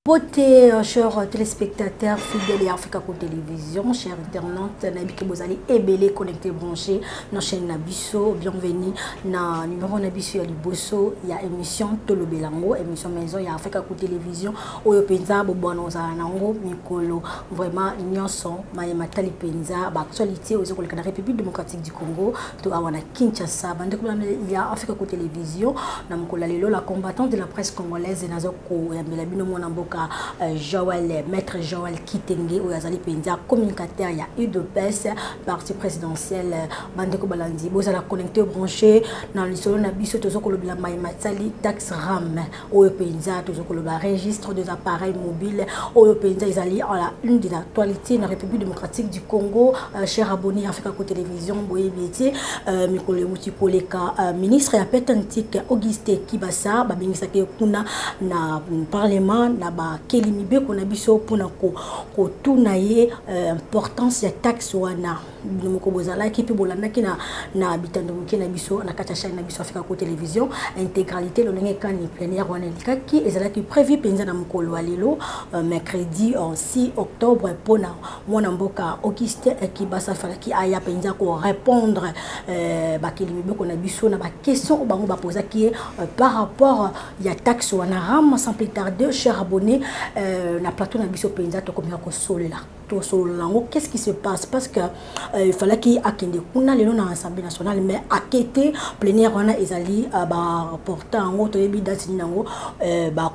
Beauté, chers téléspectateurs fidèles et Africa Télévision, chers internautes, Nabiki Bozali, Ebele, connecté, branché, dans la chaîne Nabiso, bienvenue dans le numéro Nabiso, il y a du Bosso, il y a émission Tolo Belango, émission maison, il y a Africa Télévision, Oyo Penza, Bobono Zanango, Mikolo, vraiment, Nyonson, Mayematali Penza, actualité, aux écoles de la République démocratique du Congo, tout à Wana Kinshasa, il y a Africa Télévision, Namokola Lelo, la combattante de la presse congolaise, Nazoko, Yambelabino Monambo. Joël, maître Joël Kitenge, Oyazali Penza, communicateur, il y a eu de PES, parti présidentiel, Bandeko Balandi, vous allez connecter, branché dans le salon Nabiso, Tozoko le Blamaï Matsali, Tax RAM, Oyo Penza, Tozoko le registre des appareils mobiles, Oyo Penza, ils allaient à la une de l'actualité dans la République démocratique du Congo, cher abonné Africa Télévision, Boye Bieti, Mikole Mutipoleka, ministre et pétantique, Auguste Kibasa, Babinisa Kuna, na parlement, na Kelimibe qu'on a biso pour ko tunaye importance ya taxe wana nomoko bozala ki pe bolanda ki na habitando ki na biso na kata chaîne na biso Africa Télévision intégralité le lenge kan ni plénière wana likaki ezala ki prévu penza na mokolo alelo mercredi 6 octobre pona mwana mboka Auguste Kibasa falaki aya penza ko répondre ba Kelimibe qu'on a biso na ba question bango ba posa ki par rapport ya taxe wana ram sans plus tarder cher abonné na plateau na biso penza to komia ko sola to sola qu'est-ce qui se passe parce que il fallait qu'il akende kuna lelo na assemblée nationale mais akete plénière wana ezali ba portant ngo to yebi date ni nango ba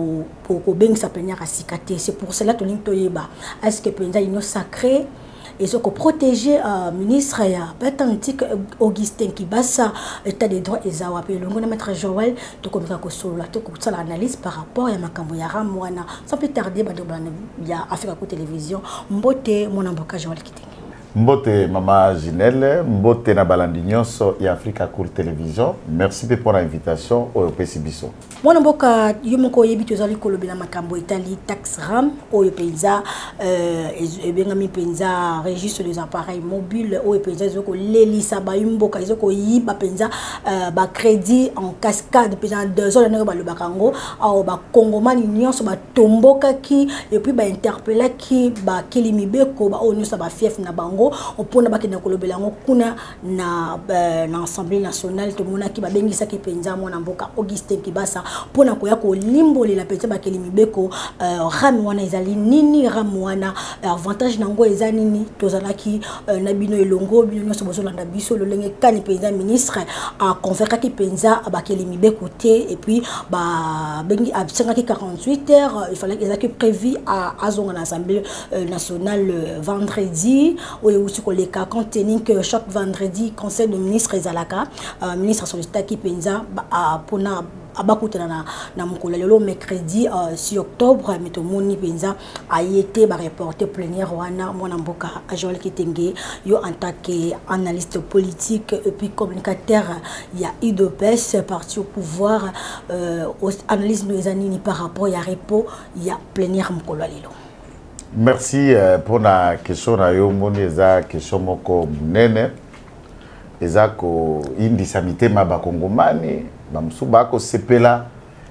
ko bengisa plénière asikate c'est pour cela to link to yeba est-ce que penza ino sacré et ce que protéger ministre ya pétantique Augustin Kibasa état des droits et zawape le ngona maître Joël to komika ko solo to ko sala analyse par rapport ya makambo ya ramwana sans plus tarder ba de ya Africa Télévision mbote mona mboka Joël Kitenge Mbote Mama Ginelle, Mbote na balandi nyonso ya Africa Télévision. Merci pour l'invitation au PCBiso. Mwana mboka yomoko yebi zali kolobela makambo Italie tax ram oyo penza ebengami penza registre des appareils mobiles oyo penza zoko lelisa ba yumboka zoko yiba penza ba crédit en cascade penza 2 ans na ba le bakango au ba kongomani nyonso ba tomboka ki et puis ba interpeller ki ba Kelimibe ko ba onu sa ba fief na bango opona bakena kolobela ngo kuna na assemblée nationale to mona ki ba bengisa ki penza mwana mboka Auguste Kibasa pona ko ya ko limboli la penza ba Kelimibe ko ram wana ezali nini ram wana avantage nango ezali nini tozalaki na bino elongo bino nyonso bozolanda biso le lenge kani penza ministre a convoqué ki penza ba Kelimibe côté et puis ba bengi a 48 heures il fallait qu'ils prévu à azonga na assemblée nationale vendredi aussi les cas compte tenu que chaque vendredi conseil de ministre ezalaka ministre sollicita ki penza pona abakuta na mokolo lelo mercredi 6 octobre metomoni penza a été ba reporter plénière wana mwana mboka Joël Kitenge yo en tant qu'analyste politique et puis communicateur il y a IDPS parti au pouvoir analyse nos années par rapport ya repo il y a plénière mokolo lelo. Merci pour la question na yo moni eza question moko munene eza ko indisamité maba kongomani bamsuba ko sepela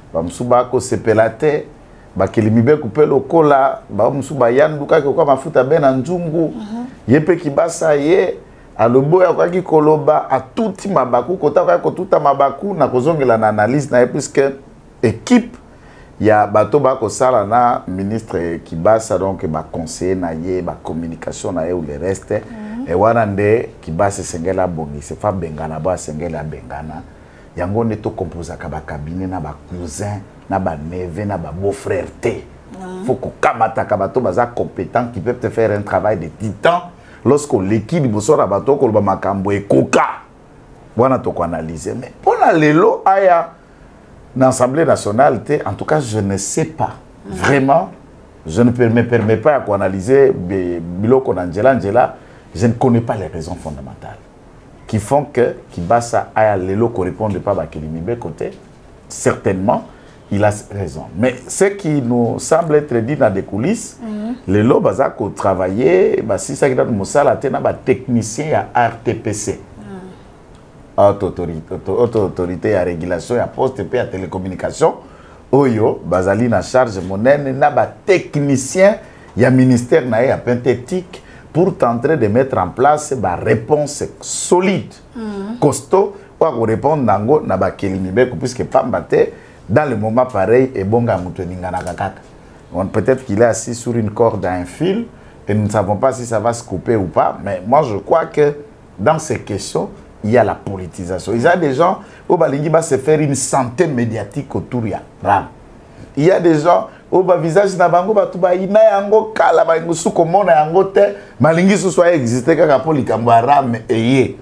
te ba Kelimibe couper lokola bamsuba yanduka ko mafuta bena nzungu yepe Kibasa ye aloboya kwa koloba a tuti mabaku kota kwa tuta mabaku na kozongela na analyse na puisque équipe ya bato bako sala na ministre Kibasa donc ba conseiller na ye ba communication na ye ou le reste et wana nde Kibasa sengela bongi se fa bengana ba sengela bengana yango ne to composa ka ba cabinet na ba cousin na ba neveu na ba beau frère té faut ko kamata ka bato baza compétent qui peuvent te faire un travail de titan lorsque l'équipe bosora bato ko ba makambo e koka wana to ko analyser mais pona lelo aya dans l'Assemblée nationale, en tout cas, je ne sais pas. Vraiment, je ne me permets pas d'analyser Biloko Angela. Je ne connais pas les raisons fondamentales qui font que Kibasa aya lelo correspond pas à Kelimibe côté. Certainement, il a raison. Mais ce qui nous semble être dit dans des coulisses, lelo bazako travailler, si ça qui dans Moussala, tena ba technicien à RTPC. Autorité à régulation et à poste et à télécommunication oyo bazali na charge monene na ba technicien ya ministère na ya Penthétique pour tenter de mettre en place ba réponse solide costaud pour répondre nango na ba kelinibeko puisque pambate dans le moment pareil et bonga mutu ningana kaka. Peut-être qu'il est assis sur une corde à un fil et nous ne savons pas si ça va se couper ou pas, mais moi je crois que dans ces questions il y a la politisation. Il y a des gens où balingi va se faire une santé médiatique autour ya ram. Il y a des gens où ba visage na bango ba tuba ina yango kala ba ngusu komona yango te malingi so soit exister kaka pour likambo ram et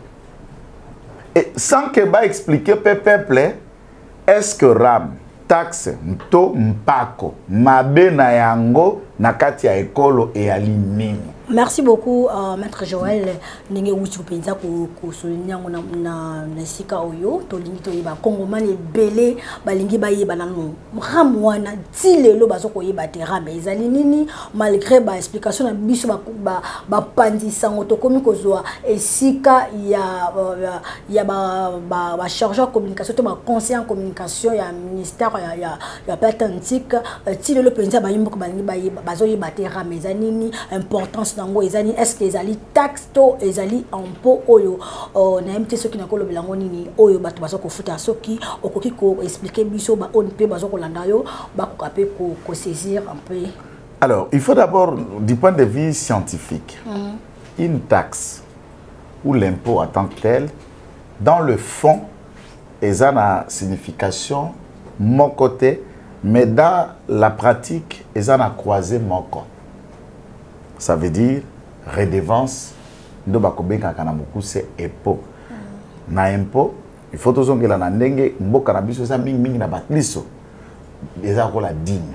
sans que ba expliquer peuple est-ce que ram taxe mto mpako mabe na yango na kati ya ekolo et alimini. Merci beaucoup, Maître Joël. Ninge wuchu penza ko souligner na sika oyo to lingi to yeba Congomani belé balingi ba yeba nanu ramwana tilelo bazoko yeba terrain mais ezali nini malgré ba explication na biso ba pandisa ngoto komi kozwa esika ya ba chargeur communication to ba conseiller en communication ya ministère ya Penthétique tilelo penza ba yimbo balingi ba yeba bazo yeba terrain mais ezali nini importance est-ce que les ali taxes to ezali impôt oyo na MT ceux qui na kolo belango nini oyo bato bazoko futa soki okoki ko expliquer biso ba on pe bazoko landa yo ba ko kapé ko saisir un peu. Alors, il faut d'abord du point de vue scientifique. Une taxe ou l'impôt en tant que tel dans le fond eza na signification mon côté mais dans la pratique eza na croisé mon côté. Ça veut dire redevance ndo bakobenga kana mukuse impôt. Na impôt, il faut tozongela na ndenge mboka na biso sa mingi na batliso. Eza ko la dîme.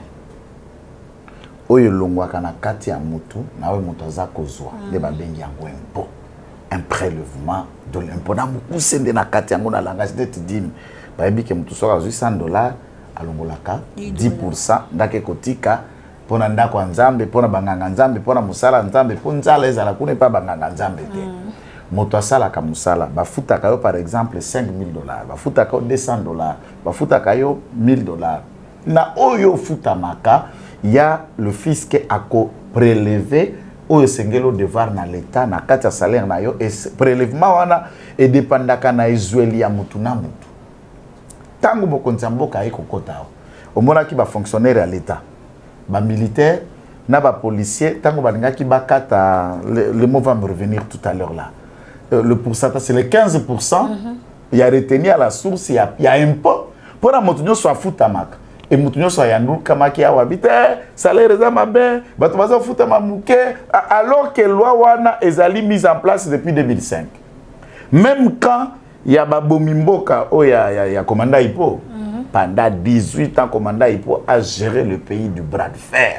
Oyo longwa kana kati ya mutu na we mutu za kozwa de babengi yango impôt. Un prélèvement de l'impôt na mukuse nde na kati yango na langage de dîme. Ba yebi ke mutu soka $100 alongolaka 10% ndake kotika pona ndako nzambe pona banganga nzambe pona musala nzambe pona nzala ezala kuna pa banganga nzambe te moto asala ka musala bafuta kayo par exemple $5000 bafuta kayo $200 bafuta kayo $1000 na oyo futa maka ya le fisc ako prélever oyo sengelo devoir na l'état na kati ya salaire na yo et prélèvement wana et dépendaka na ezweli ya mutu na mutu tango bokonza mboka ekokota omona ki ba fonctionnaire à l'état ba militaire na ba policier tango balinga ki bakata le mot va me revenir tout à l'heure là le pourcentage c'est le 15% il y a retenu à la source il y a impôt pour la motunyo soit futamaka et motunyo soit yandu kama ki awa bité salaire za mabe bato bazo futama muke alors que loi wana ezali mise en place depuis 2005 même quand il y a babomimboka o ya commandant Ipo pendant 18 ans, commandant Ipo a géré le pays du bras de fer.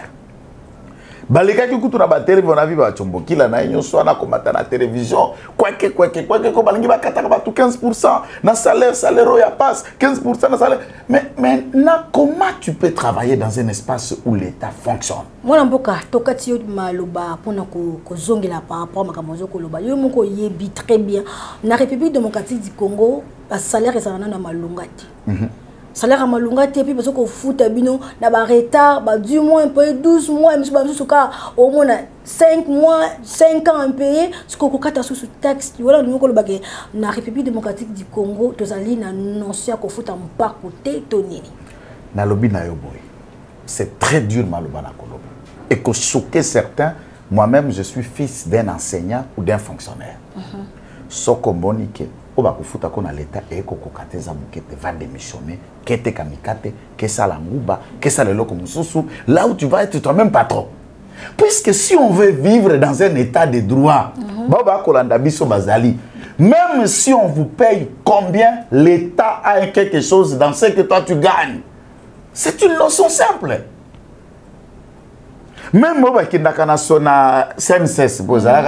Baleka ki kutu na bateri vona vi ba chomboki la na nyo so na komata na télévision kweke ko balingi ba kataka ba 15% na salaire ya passe 15% na salaire mais comment tu peux travailler dans un espace où l'état fonctionne? Moi mboka tokati yo maloba pona ko zongela par rapport makamozo ko loba yo moko yebi très bien na République démocratique du Congo ba salaire ezana na malungati. Salaire à malungati et puis parce qu'on fout à bino na ba retard ba 10 mois un peu 12 mois monsieur ba suka au moins 5 mois 5 ans impayé ce qu'on kata sous taxe voilà nous ko lobake na République démocratique du Congo tozali na nonsia ko fout en pas côté tonini na lobi na yo boy c'est très dur maloba na koloba et que choquer certains moi-même je suis fils d'un enseignant ou d'un fonctionnaire soko bonike oba kufuta kona l'état et kokokateza mukete va démissionner kete kamikate kesa la nguba kesa le loko mususu là où tu vas être toi-même patron puisque si on veut vivre dans un état de droit baba kolanda biso bazali même si on vous paye combien l'état a quelque chose dans ce que toi tu gagnes c'est une notion simple. Même si on a sona CNSS,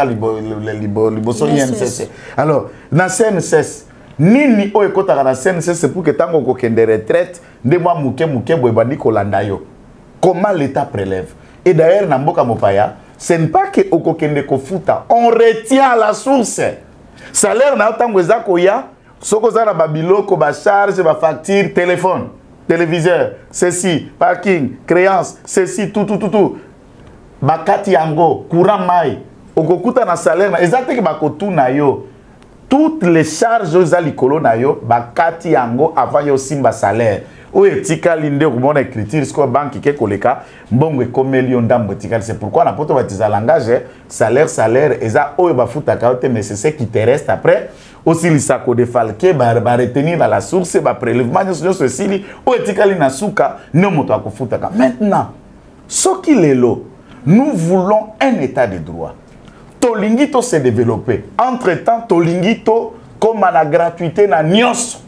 alors, dans CNSS, nini o ekota na CNSS pour que tango ko kende retraite, de moi muke boy bandi kolanda yo. Comment l'état prélève? Et d'ailleurs na mboka mopaya, ce n'est pas que oko kende ko futa, on retient la source. Salaire na tango ezako ya, soko za na babiloko ba charge ba facture téléphone. téléviseur, ceci, parking, créance, ceci, tout. Bakati yango, courant mai, okokuta na salaire, exactement bakotu na yo. Toutes les charges aux alikolo na yo, bakati yango avant yo simba salaire. Ou etika linde ou mon écriture, ce que banque qui koleka, mbongo ekomeli ndambo etika. C'est pourquoi na poto batiza langage, salaire, eza oyo bafuta kaote, mais c'est ce qui te reste après. Aussi li sako defalqué, ba retenir dans la source, ba prélèvement, ceci, ou etika li na suka, ne moto akofuta ka. Maintenant, ce qu'il est là, nous voulons un état de droit. Tolingito s'est développé. Entre-temps, Tolingito, comme à la gratuité, na nyos.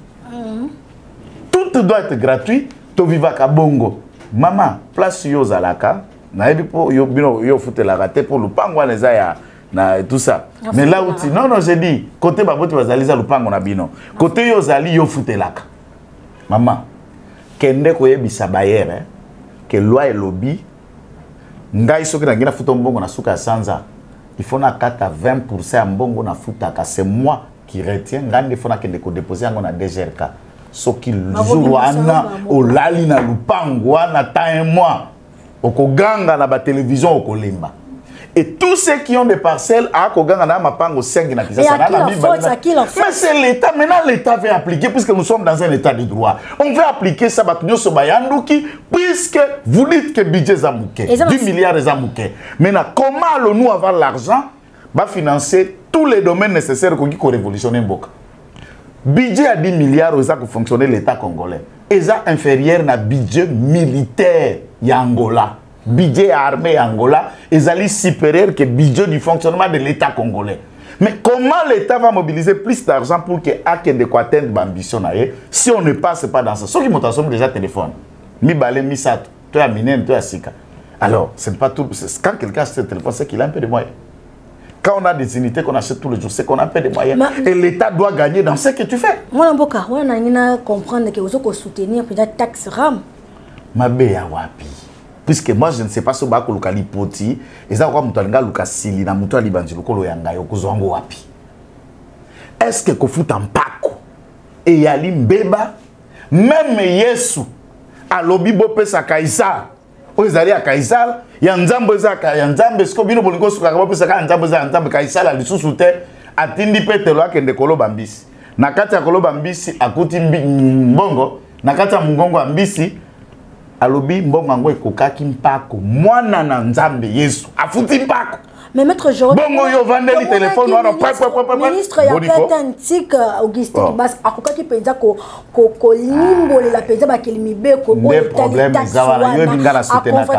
Tout doit être gratuit. To vivaka bongo. Maman, place yo zalaka. Na ebi po yo foute la raté pour lupango les aya na tout ça. Mais là où non j'ai dit côté baboti bazaliza lupango na bino. Côté yo zali yo foute laka. Maman, kende ko yebisa bayere que loi et lobby ngai soki na ngina futa mbongo na suka sanza. Il faut na kata 20% ya mbongo na futaka. C'est moi qui retiens. Ngande faut na kende ko déposer yango na DGRK. Soki jour wana olali na lupango wana ta un mois. Okoganga na ba télévision okolemba. Et tous ceux qui ont des parcelles à Koganga na mapango 5 na kisa sana na biba. Mais c'est l'État. Maintenant l'État veut appliquer puisque nous sommes dans un état de droit. On veut appliquer ça batunyo sobayanduki puisque vous dites que budget zamouké 10 milliards zamouké. Maintenant comment allons-nous avoir l'argent va financer tous les domaines nécessaires pour révolutionner Mboka. Budget à 10 milliards aux pour fonctionner l'État congolais. Et ça inférieur à budget militaire Angola. Budget armé Angola est supérieur que le budget du fonctionnement de l'État congolais. Mais comment l'État va mobiliser plus d'argent pour que Akende atteindre l'ambition si on ne passe pas dans ça? Ceux qui m'ont déjà téléphone. Mi balé, mi sat, toi minen, toi sika. Alors, c'est pas tout. Quand quelqu'un achète un téléphone, c'est qu'il a un peu de moyens. Quand on a des unités qu'on achète tous les jours, c'est qu'on a un peu de moyens. Et l'État doit gagner dans ce que tu fais. Moi, Mboka, on a comprendre que vous avez soutenir peut-être taxe RAM. Ma béa wapi. Puisque moi, je ne sais pas si vous avez un lipoti, et ça, vous avez un sili, na mutu alibanji lokolo yanga yo kuzwango wapi. Est-ce que kofuta mpako et yali mbeba même Yesu alobi bope sa Kaisar. Ozali a Kaisar, ya nzambo ezaka ya nzambe siko bino bolingo suka bope sa ka nzambo za nzambe Kaisar ali susu te atindi petelo akende koloba mbisi. Na kati ya koloba mbisi akuti mbongo, na kati ya mungongo mbisi alobi mbongo ngo ekokaki mpako mwana na nzambe Yesu afuti mpako. Mais maître Jordan, bongo yo vandeli téléphone wana ministre ya peta antique Augustin Kibas akoka ki penza ko limbo la penza ba kelimi be ko des problèmes zawala yo binga na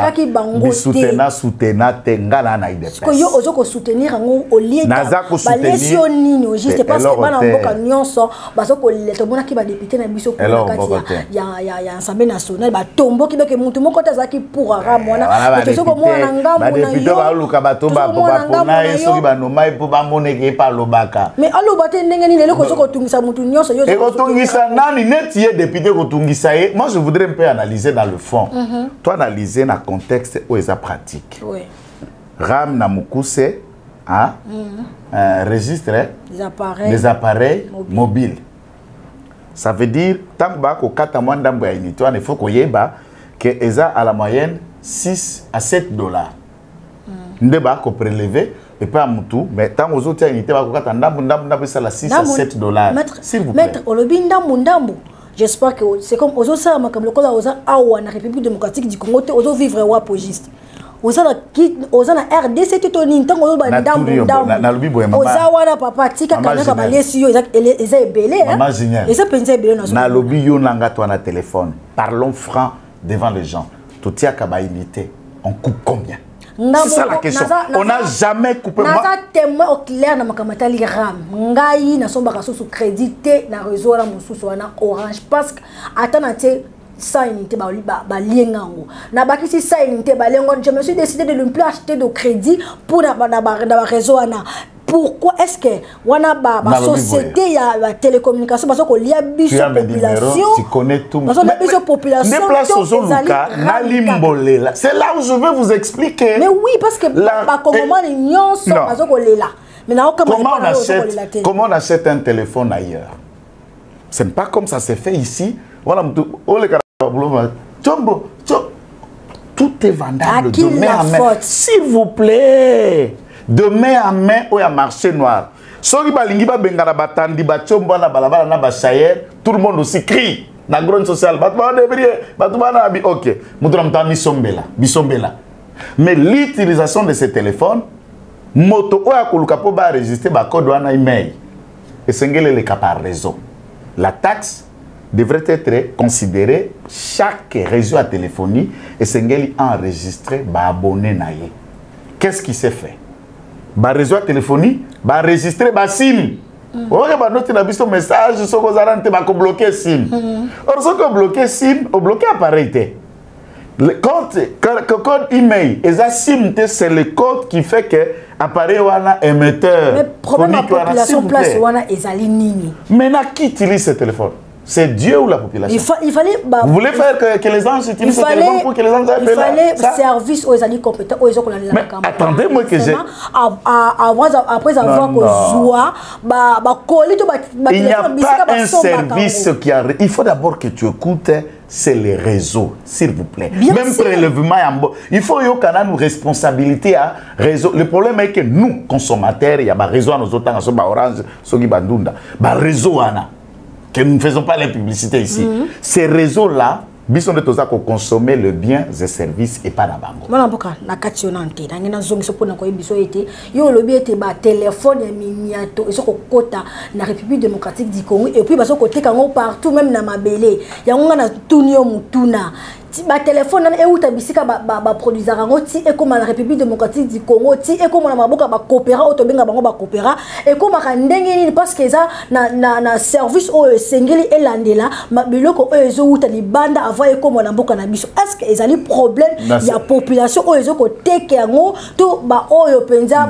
soutenir te ngala na ide ko yo ozo ko soutenir ngo olieta ba lesio nini au juste parce que bana mboka nyonso bazo ko leto bona ki ba député na biso ko kati ya Assemblée nationale ba tombo ki doke mutu moko tazaki pour ramona to ko mona ngambo na yo ba député ba luka bato ba mais allo baté ndengeni lelo ko soko tungisa mutu nyonso yo ko tungisa nani neti ye député ko tungisa ye. Moi je voudrais un peu analyser dans le fond. Toi analyser na contexte où est pratique. Oui. RAM na mukuse hein registre les appareils mobiles. Ça veut dire tant ba ko kata mwanda mbo ya unité il faut ko yeba que eza à la moyenne 6 à 7 dollars. Ndeba ko prélever et pas mutu mais tant aux autres unités ba ko kata ndambu ça la 6 à 7 dollars s'il vous plaît. Maître olobi ndambu j'espère que c'est comme aux autres ça comme le kola aux awa na République démocratique du Congo te aux vivre wa pogiste aux na RDC te toni ntango oloba ndambu na lobi boye mama aux awa na papa tika kanaka balesi yo eza ebele hein et ça penza ebele na lobi yo nanga toi na téléphone parlons franc devant les gens tout tia ka ba unité on coupe combien? C'est ça la question. On n'a jamais coupé. Naza témoin au clair na makamatali RAM. Ngai na sombaka sous crédité na réseau na mususu na Orange parce que atanaté ça unité ba liengango. Na bakisi ça unité ba lengo je me suis décidé de ne plus acheter de crédit pour na réseau na. Pourquoi est-ce que wana ba société ya la télécommunication parce que liya biso population tu connais tout parce que biso population c'est là où je veux vous expliquer. Mais oui parce que ba comment les nyonso parce que lela mais na comment on achète un téléphone ailleurs? C'est pas comme ça c'est fait ici. Voilà Tout est vendable de main à main. S'il vous plaît, de main à main ou à marché noir. Soki balingi ba bengana batandi ba chombo na balabala na ba chayer, tout le monde aussi crie. Na grande sociale, ok. Bisombela. Mais l'utilisation de ces téléphones, moto ou akoluka po ba enregistrer ba code wana email. Et sengele le cas par réseau. La taxe devrait être considérée chaque réseau à téléphonie et sengeli enregistrer ba abonné na ye. Qu'est-ce qui s'est fait? Ba réseau à téléphonie, ba enregistrer ba SIM. On va noter dans un message, si on va bloquer SIM. Or, si on bloquer SIM, on bloque l'appareil. Le code email, et ça SIM, c'est le code qui fait que l'appareil est émetteur. Mais le problème de la population place est à l'ININI. Maintenant, qui utilise ce téléphone? C'est Dieu ou la population? Il fallait... Vous voulez faire que les gens utilisent ce téléphone pour que les gens appellent? Il fallait service aux alliés compétents, aux gens qui ont la campagne. Mais attendez-moi que j'ai... Après avoir il n'y a pas un service qui a... Il faut d'abord que tu écoutes, c'est les réseaux, s'il vous plaît. Bien même sûr. Prélèvement, il faut qu'il y ait une responsabilité à réseau. Le problème est que nous, consommateurs, il y a un réseau à nos autres, il y a Orange, un réseau que nous ne faisons pas les publicités ici. Ces réseaux-là, ils sont de tous pour consommer le bien et services et pas la banque. Voilà pourquoi la cationante, dans une zone qui pour biso été, yo lobby était ba téléphone miniato et soko kota na République démocratique du Congo et puis baso côté kango partout même na mabele. Ya nga na tunio mutuna. Ba téléphone na euta bisika ba produire rango ti et comme la République démocratique du Congo ti et comme na maboka ba coopéra otobenga bango ba coopéra et comme ka ndenge ni parce que ça na service o sengeli elandela mabiloko o ezo uta li banda avant et comme na mboka na biso. Est-ce que ezali problème ya population o ezo ko teke yango to ba oyo penza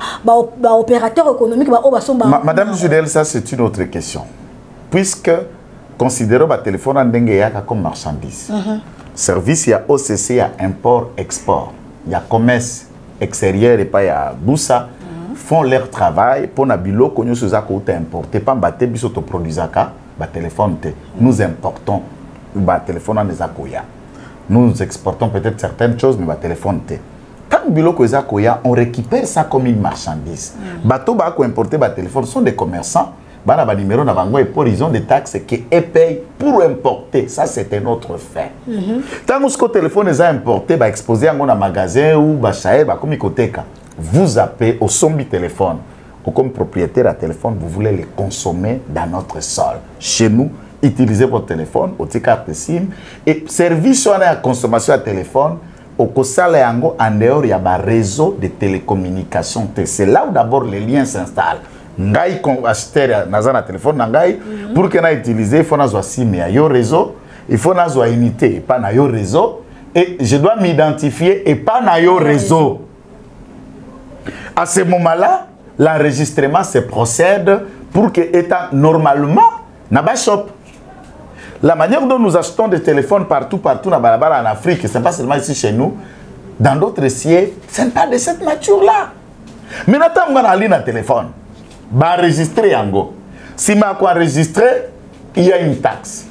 ba opérateur économique ba o ba somba. Madame Judel, ça c'est une autre question. Puisque considérons ba téléphone ndenge yaka comme marchandise. Service, il y a OCC, il y a import-export. Il y a commerce extérieur et pas il y a Boussa. Font leur travail pour nabilo qu'on nous a côté importé. Pas battre biso to produisaka, ba téléphone te. Nous importons ba téléphone en ezakoya. Nous exportons peut-être certaines choses mais ba téléphone te. Quand bilo ko ezakoya, on récupère ça comme une marchandise. Bateau ba ko importer ba téléphone sont des commerçants. Bana ba numéro na bango et pour ils ont des taxes qui payent pour importer. Ça c'est un autre fait. Tant que le téléphone est importé, ba exposé en un magasin ou ba chaer ba comme icoteka. Vous appelez au sombi téléphone ou comme propriétaire à téléphone, vous voulez les consommer dans notre sol. Chez nous, utilisez votre téléphone, au carte SIM et service sur la consommation à téléphone. Au Kosale Yango en dehors il y a un réseau de télécommunications. C'est là où d'abord les liens s'installent. Ngai acheter na téléphone nangai pour que na utiliser il faut na zo SIM ya yo réseau, il faut na zo unité et pas na yo réseau et je dois m'identifier et pas na yo réseau. À ce moment-là, l'enregistrement se procède pour que étant normalement na ba shop. La manière dont nous achetons des téléphones partout na balabala en Afrique, c'est pas seulement ici chez nous, dans d'autres sièges, c'est pas de cette nature-là. Mais n'attends pas na téléphone. Bah enregistrer yango. Si ma quoi enregistrer, il y a une taxe.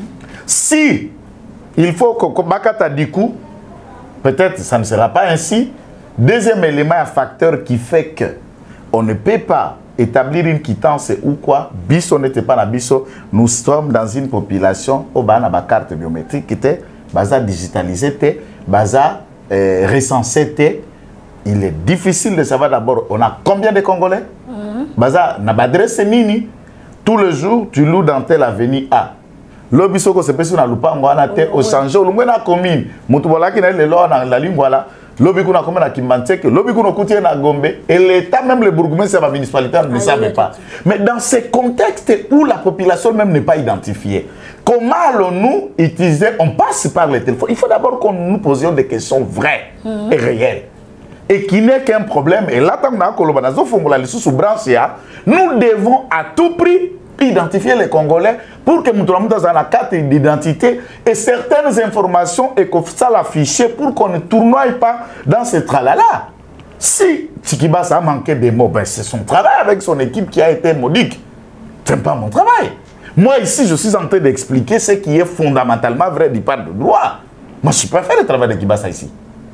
Si il faut que bakata diku, peut-être ça ne sera pas ainsi. Deuxième élément, un facteur qui fait que on ne peut pas établir une quittance ou quoi. Biso n'était pas na biso. Nous sommes dans une population où bana ba carte biométrique qui était baza digitalisée, baza recensée. Il est difficile de savoir d'abord on a combien de Congolais. Baza na adresse nini tout le jour tu loues dans telle avenue A. Lobisoko se pèse na lupango ana te au changer lu na commune. Mutu bola ki na le lo na la lingua là. Lobi kuna commune na Kimbanteke, lobi kuna koutier na Gombe et l'état même le bourgmestre de la municipalité ne savait pas. Mais dans ces contextes où la population même n'est pas identifiée, comment allons-nous utiliser? On passe par les téléphones. Il faut d'abord qu'on nous posions des questions vraies et réelles. Et qui n'est qu'un problème. Et là, nous devons à tout prix identifier les Congolais pour que nous soyons dans la carte d'identité et certaines informations et que ça l'afficher pour qu'on ne tournoie pas dans ce tralala. Si Tchikibas a manqué des mots, ben c'est son travail avec son équipe qui a été modique. Ce n'est pas mon travail. Moi, ici, je suis en train d'expliquer ce qui est fondamentalement vrai du part de droit. Moi, je ne peux pas faire le travail de Kibasa ici.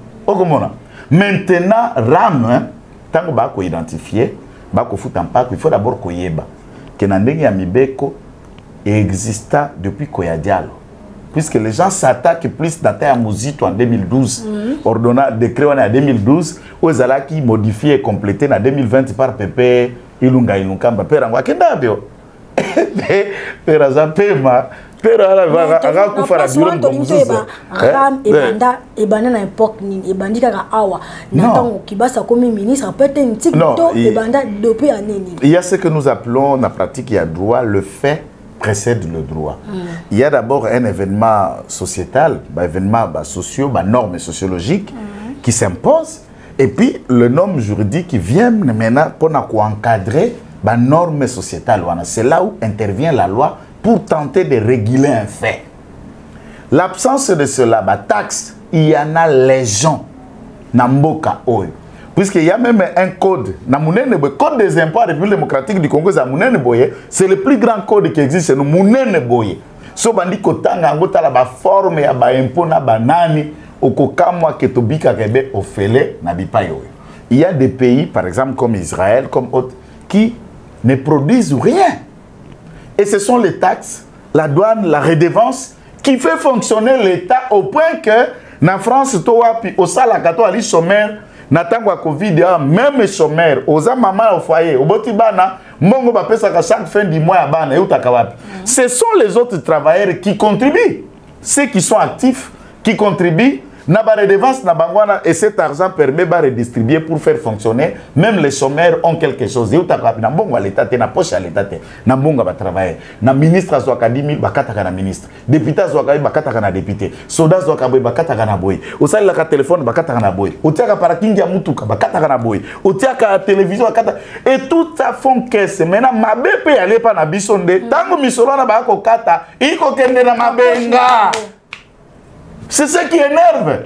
Maintenant, RAM, hein, tant que vous identifier, il faut d'abord que que Nandenge Amibeko exista depuis Koyadialo. Puisque les gens s'attaquent plus d'Ata Mouzito en 2012, ordonnant décret en 2012, aux qui modifié et complété en 2020 par Pepe Ilunga Ilunkamba. Père Angwa Kendabio. Père Azapema. Père Alaga Koufara Durum Gomouza. Ram Ebanda, Ebanda na époque ni, Ebandi Kaka Awa. Nathan Kibasa comme ministre, peut-être une petite Ebanda depuis année. Il y a ce que nous appelons, dans la pratique, il y a droit, le fait précède le droit. Il y a d'abord un événement sociétal, un événement social, normes sociologiques qui s'impose, et puis le norme juridique qui vient maintenant pour encadrer les normes sociétales. C'est là où intervient la loi pour tenter de réguler un fait. L'absence de cela, taxe, il y en a les gens, Namboka Oyo. Puisqu'il y a même un code, le code des impôts de la République démocratique du Congo, c'est le plus grand code qui existe chez nous. So bandi kotanga ngota la ba forme ya ba impôt na banani okokamwa ketobika kebe ofele na bipayo. Il y a des pays, par exemple comme Israël, comme autres, qui ne produisent rien. Et ce sont les taxes, la douane, la redevance qui fait fonctionner l'État au point que na France, toi, puis au salakato ali sommaire. Natangwa Covid, même chômeur, aux mamans au foyer, au botibana, mongo bapesaka chaque fin du mois à bana, ce sont les autres travailleurs qui contribuent. Ceux qui sont actifs, qui contribuent, n'a pas de redevance, n'a pas et cet argent permet de redistribuer pour faire fonctionner. Même les chômeurs ont quelque chose. Na bongo à l'État, na poche à l'État, na bongo va travailler. Na ministre zoaka 10 000, bakataka na ministre. Député zoaka bakataka na député. Soldat zoaka boy bakataka na boy. Osali la téléphone bakataka na boy. Otiaka parking ya mutuka bakataka na boy. Otiaka télévision bakataka. Et tout ça font caisse. Maintenant mabe pe aller pa na bisonde. Tango misolo na bako kata, iko kende na mabenga. C'est ce qui énerve.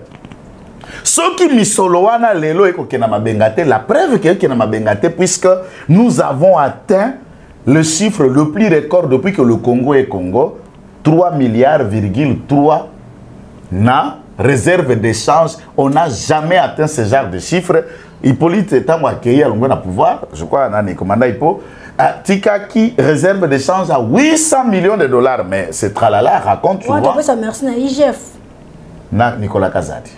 Ce qui misolowana lelo eko kena mabengate, la preuve que kena mabengate, puisque nous avons atteint le chiffre le plus record depuis que le Congo est Congo, 3,3 milliards na réserve d'échange. On n'a jamais atteint ce genre de chiffre. Hippolyte étant accueilli à l'ongouan à pouvoir, je crois, dans les commandants Hippo, Tikaki réserve d'échange à 800 millions de dollars. Mais c'est tralala raconte souvent. Ouais, ça merci na IGF. Na Nicolas Kazadi.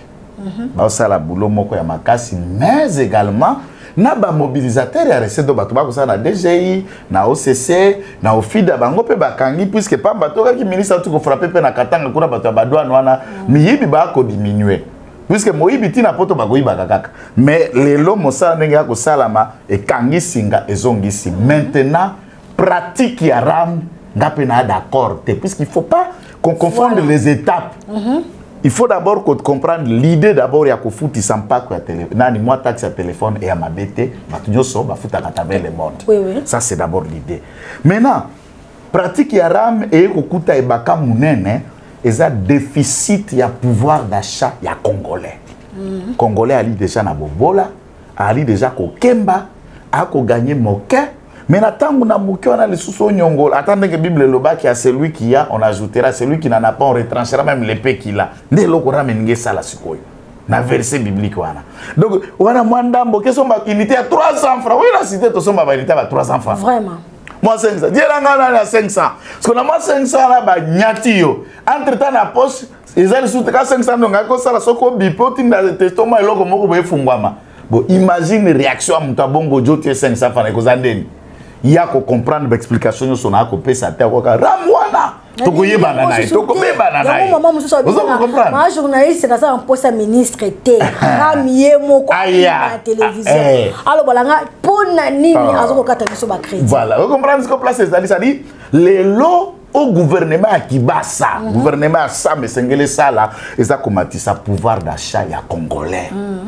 Ça la boulot moko ya makasi, mais également na ba mobilisateur ya recette do bato ba ko na DGI, na OCC, na OFIDA bango pe bakangi puisque pas bato ki ministre tu ko frapper pe na katanga kuna bato ba douane wana miyibi ba ko diminuer. Puisque moyibi tina poto ba goyiba kaka. Mais lelo mosala ndenge ya ko salama e kangi singa ezongisi. Maintenant pratique ya ram ngape na d'accord puisqu'il faut pas qu'on confonde les étapes. Il faut d'abord comprendre l'idée d'abord ya ko futi sampa ko ya téléphone. Nani moi taxe ya téléphone et ya mabete, batunyo so ba futa katabe le monde. Oui. Ça c'est d'abord l'idée. Maintenant, pratique ya ram et ko kuta e baka munene, eza déficit ya pouvoir d'achat ya congolais. Congolais ali déjà na bobola, ali déjà ko kemba, a ko gagner moke. Mais attends, on a mouké, on a les sous-nyongol. Attendez que la Bible le bas qui a celui qui a, on ajoutera celui qui n'en a pas, on retranchera même l'épée qu'il a. Dès lors qu'on ramène ça la sukoy. Na verset biblique wana. Donc on a moins d'ambo que son unité à 300 francs. Oui la cité to son unité à 300 francs. Vraiment. Moi 500. Dieu l'engana à 500. Parce qu'on a moi 500 là ba nyatio. Entre temps na poche, ils ont sous 500 donc à cause ça la soko bipotin dans le testament et loko moko be fungwama. Bon imagine réaction à mutabongo jotie 500 francs ko zandeni. Il y a qu'à comprendre l'explication sur la copie sa terre quoi ramwana to koye banana to kobe banana maman mususu ma journaliste c'est ça un poste à ministre té ramier moko à télévision alors balanga pona nini azoko kata biso ba crédit voilà vous comprenez ce que place ça dit les lots au gouvernement qui basa gouvernement ça mais sengele ça là et ça comati sa pouvoir d'achat ya congolais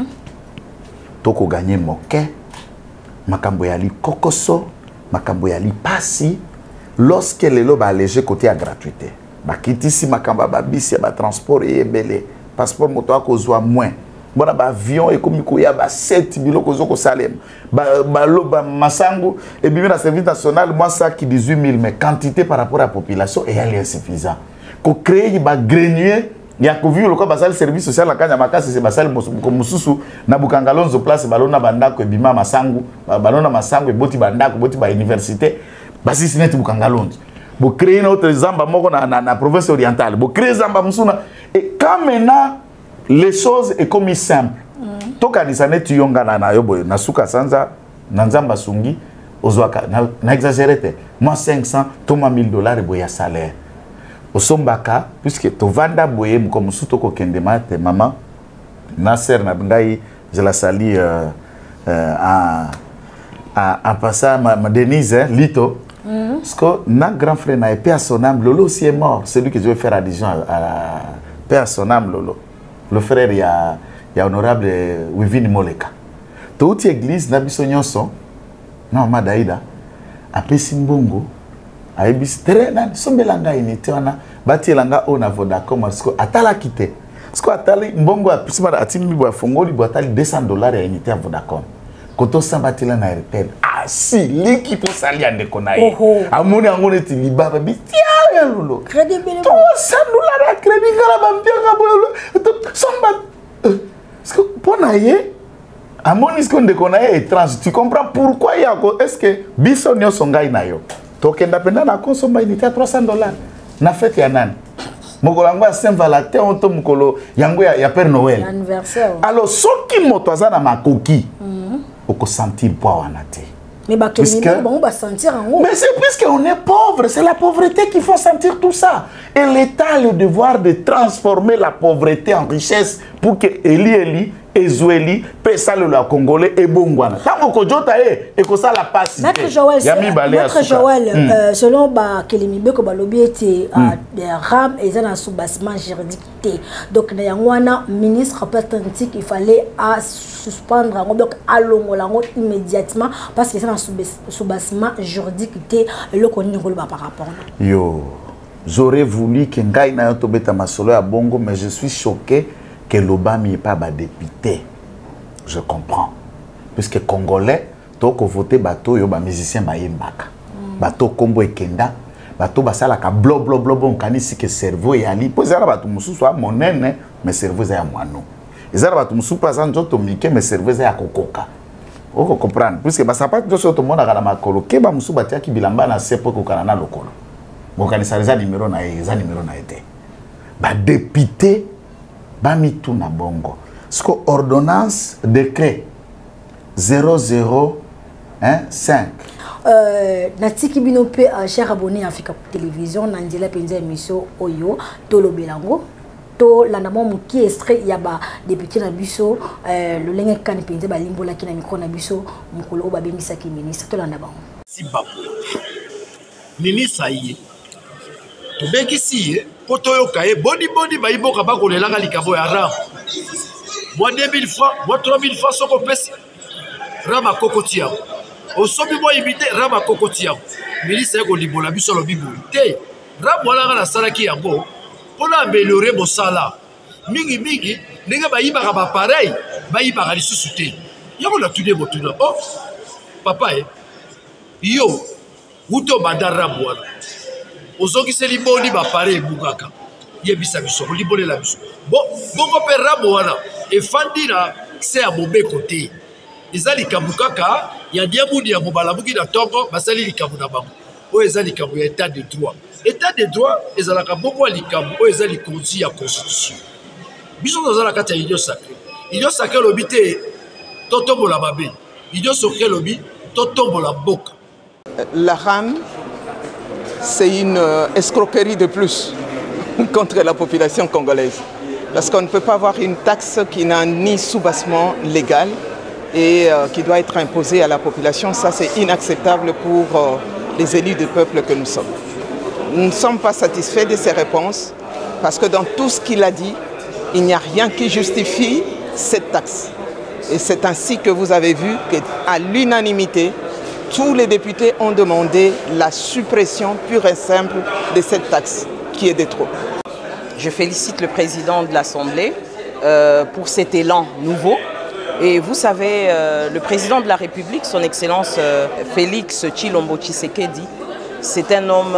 to ko gagner moke makambo ya li kokoso makambo ya li pasi lorsque les lots allégé côté à gratuité ba kitisi makamba ba bisi ba transport et belé passeport moto akozwa moins bon avion et comme il y a 7 biloko zoko salem ba masango et bien la service national moi ça qui 18 000 mais quantité par rapport à la population et elle est insuffisant ko créer ba grenier ya ko vu le quoi basal service social la kanya makasi c'est basal comme mususu na bukangalonzo place balona bandako e bima masango balona masango e boti bandako boti ba université basi sinet bukangalonzo bo créer notre zamba moko na province orientale bo créer zamba musuna et quand maintenant les choses est comme simple. Toka ni sanet yonga na yoboy na suka sanza na nzamba sungi ozwaka na exagéré moi 500 toma $1000 boya salaire. Osombaka puisque to vanda boye comme suto ko kendema te maman Nasser na ngai je la salue en passant ma Denise hein, Lito. Parce que notre grand frère n'a pas son âme Lolo aussi est mort, celui que je veux faire allusion à la paix à son âme Lolo. Le frère, il y a honorable Wivini Moleka. Toute l'église, n'a pas son non, Madaïda, après Simbongo, a eu très bien, Sombelanga inité, on a bâti langa on a Vodacom, parce que Atala quitté. Parce que Atali Mbongo a plus mal à Timbi Fongo, il doit aller $200 à unité à Vodacom. Quand on s'en bâtit là, on a repéré. Ah si, l'équipe s'allie à Nekonaï. À mon amour, on est libre, tiens, Lolo. Crédit bénévole. $200 à crédit, parce que pour naïe, à mon isco de konaïe étrange, tu comprends pourquoi il y a est-ce que bisonio songai nayo, token d'apenda na consommer unité à $300, na fête ya nan. Mokolango a Saint-Valentin, on tombe mokolo, yango ya Père Noël. Anniversaire. Alors, ce qui motoisa na makoki, on peut sentir poids en athée. Mais bah, on va sentir en haut. Mais c'est puisqu'on est pauvre, c'est la pauvreté qui fait sentir tout ça. Et l'État a le devoir de transformer la pauvreté en richesse pour que Eli Ezoueli, Pessalo la Congolais et Bongwana. Tant que Jota et que ça la passe. Maître Joël, selon Kelemibe, que Balobi était RAM et un sous-bassement juridique. Donc, il y a un ministre authentique, il fallait suspendre immédiatement parce que c'est un sous-bassement juridique le connu par rapport. Yo, j'aurais voulu que Ngaï na yotobeta masolo à Bongo, mais je suis choqué que l'Obama n'est pas député. Je comprends. Puisque Congolais, toko voté bateau yo ba musicien ba yembaka. Bateau kombo ekenda, bateau basala ka blo blo blo bon kanisi que cerveau et ali. Poza la bateau musu soit monene, mais cerveau za ya mwano. Ezala bateau musu pas en joto mike, mais cerveau za ya kokoka. Oko comprendre. Puisque ba sapat to soto mona kana makolo ke ba musu batia ki bilamba na sepo ko kana na lokolo. Bo kanisa za numéro na eza numéro na été. Ba député Bami tout na bongo. Ce que ordonnance décret 005. Natiki binope cher abonné Africa Télévision Nandela penza émission Oyo Tolo Belango to landamo muki extrait yaba député na biso le lenge kan penza balimbola ki na micro na biso mukolo ba bengisa ki ministre to landa bango. Si bapo. Ministre ayi. To bengisi poto yo kaye boni ba iboka ba ko lelanga likabo ya ram. Moi 2000 francs, moi 3000 francs soko pesi. Rama kokotia. Osobi moi imité rama kokotia. Ministre ko libola biso lo bibo. Te. Ram wala na salaki yango. Pona améliorer mon salaire. Mingi ndenge ba yibaka ba pareil, ba yibaka lisusu te. Yango la tudé botuna. Oh. Papa yo uto badara bwana. Ozoki se liboni ba pareil bugaka. Yebisa biso libole la biso. Bongo pe rabo wana e fandira se ya bobe côté. Ezali kabukaka ya diabudi ya bobala buki na tongo basali likabu na bango. O ezali kabu ya état de droit. État de droit ezalaka bongo likabu o ezali konti ya constitution. Biso tozala kati ya idio sacré. Idio sacré lobi te totombola babe. Idio sacré lobi totombola boka. La RAM, c'est une escroquerie de plus contre la population congolaise. Parce qu'on ne peut pas avoir une taxe qui n'a ni soubassement légal et qui doit être imposée à la population. Ça, c'est inacceptable pour les élus du peuple que nous sommes. Nous ne sommes pas satisfaits de ces réponses parce que dans tout ce qu'il a dit, il n'y a rien qui justifie cette taxe. Et c'est ainsi que vous avez vu qu'à l'unanimité, tous les députés ont demandé la suppression pure et simple de cette taxe qui est de trop. Je félicite le président de l'Assemblée pour cet élan nouveau. Et vous savez, le président de la République, son Excellence Félix Tshilombo Tshisekedi, c'est un homme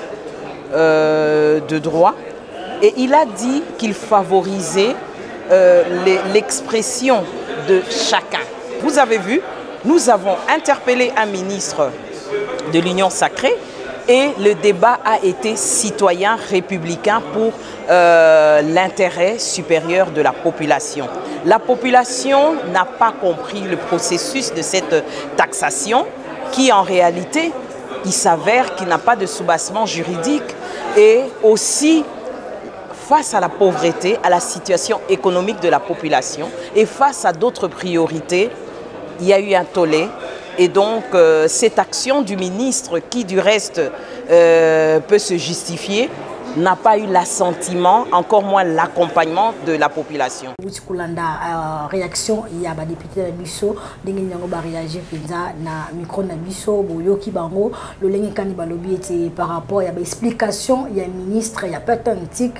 de droit. Et il a dit qu'il favorisait l'expression de chacun. Vous avez vu, nous avons interpellé un ministre de l'Union sacrée et le débat a été citoyen républicain pour l'intérêt supérieur de la population. La population n'a pas compris le processus de cette taxation qui en réalité, il s'avère qu'il n'a pas de soubassement juridique et aussi face à la pauvreté, à la situation économique de la population et face à d'autres priorités, il y a eu un tollé. Et donc, cette action du ministre, qui du reste peut se justifier, n'a pas eu l'assentiment, encore moins l'accompagnement de la population. Réaction, il y a des députés de Bisso, des gens qui réagir na micro na Bisso, boyo qui bango, le lengue kanibalobi était par rapport, il y a des explications, il y a un ministre, il y a pas un tic.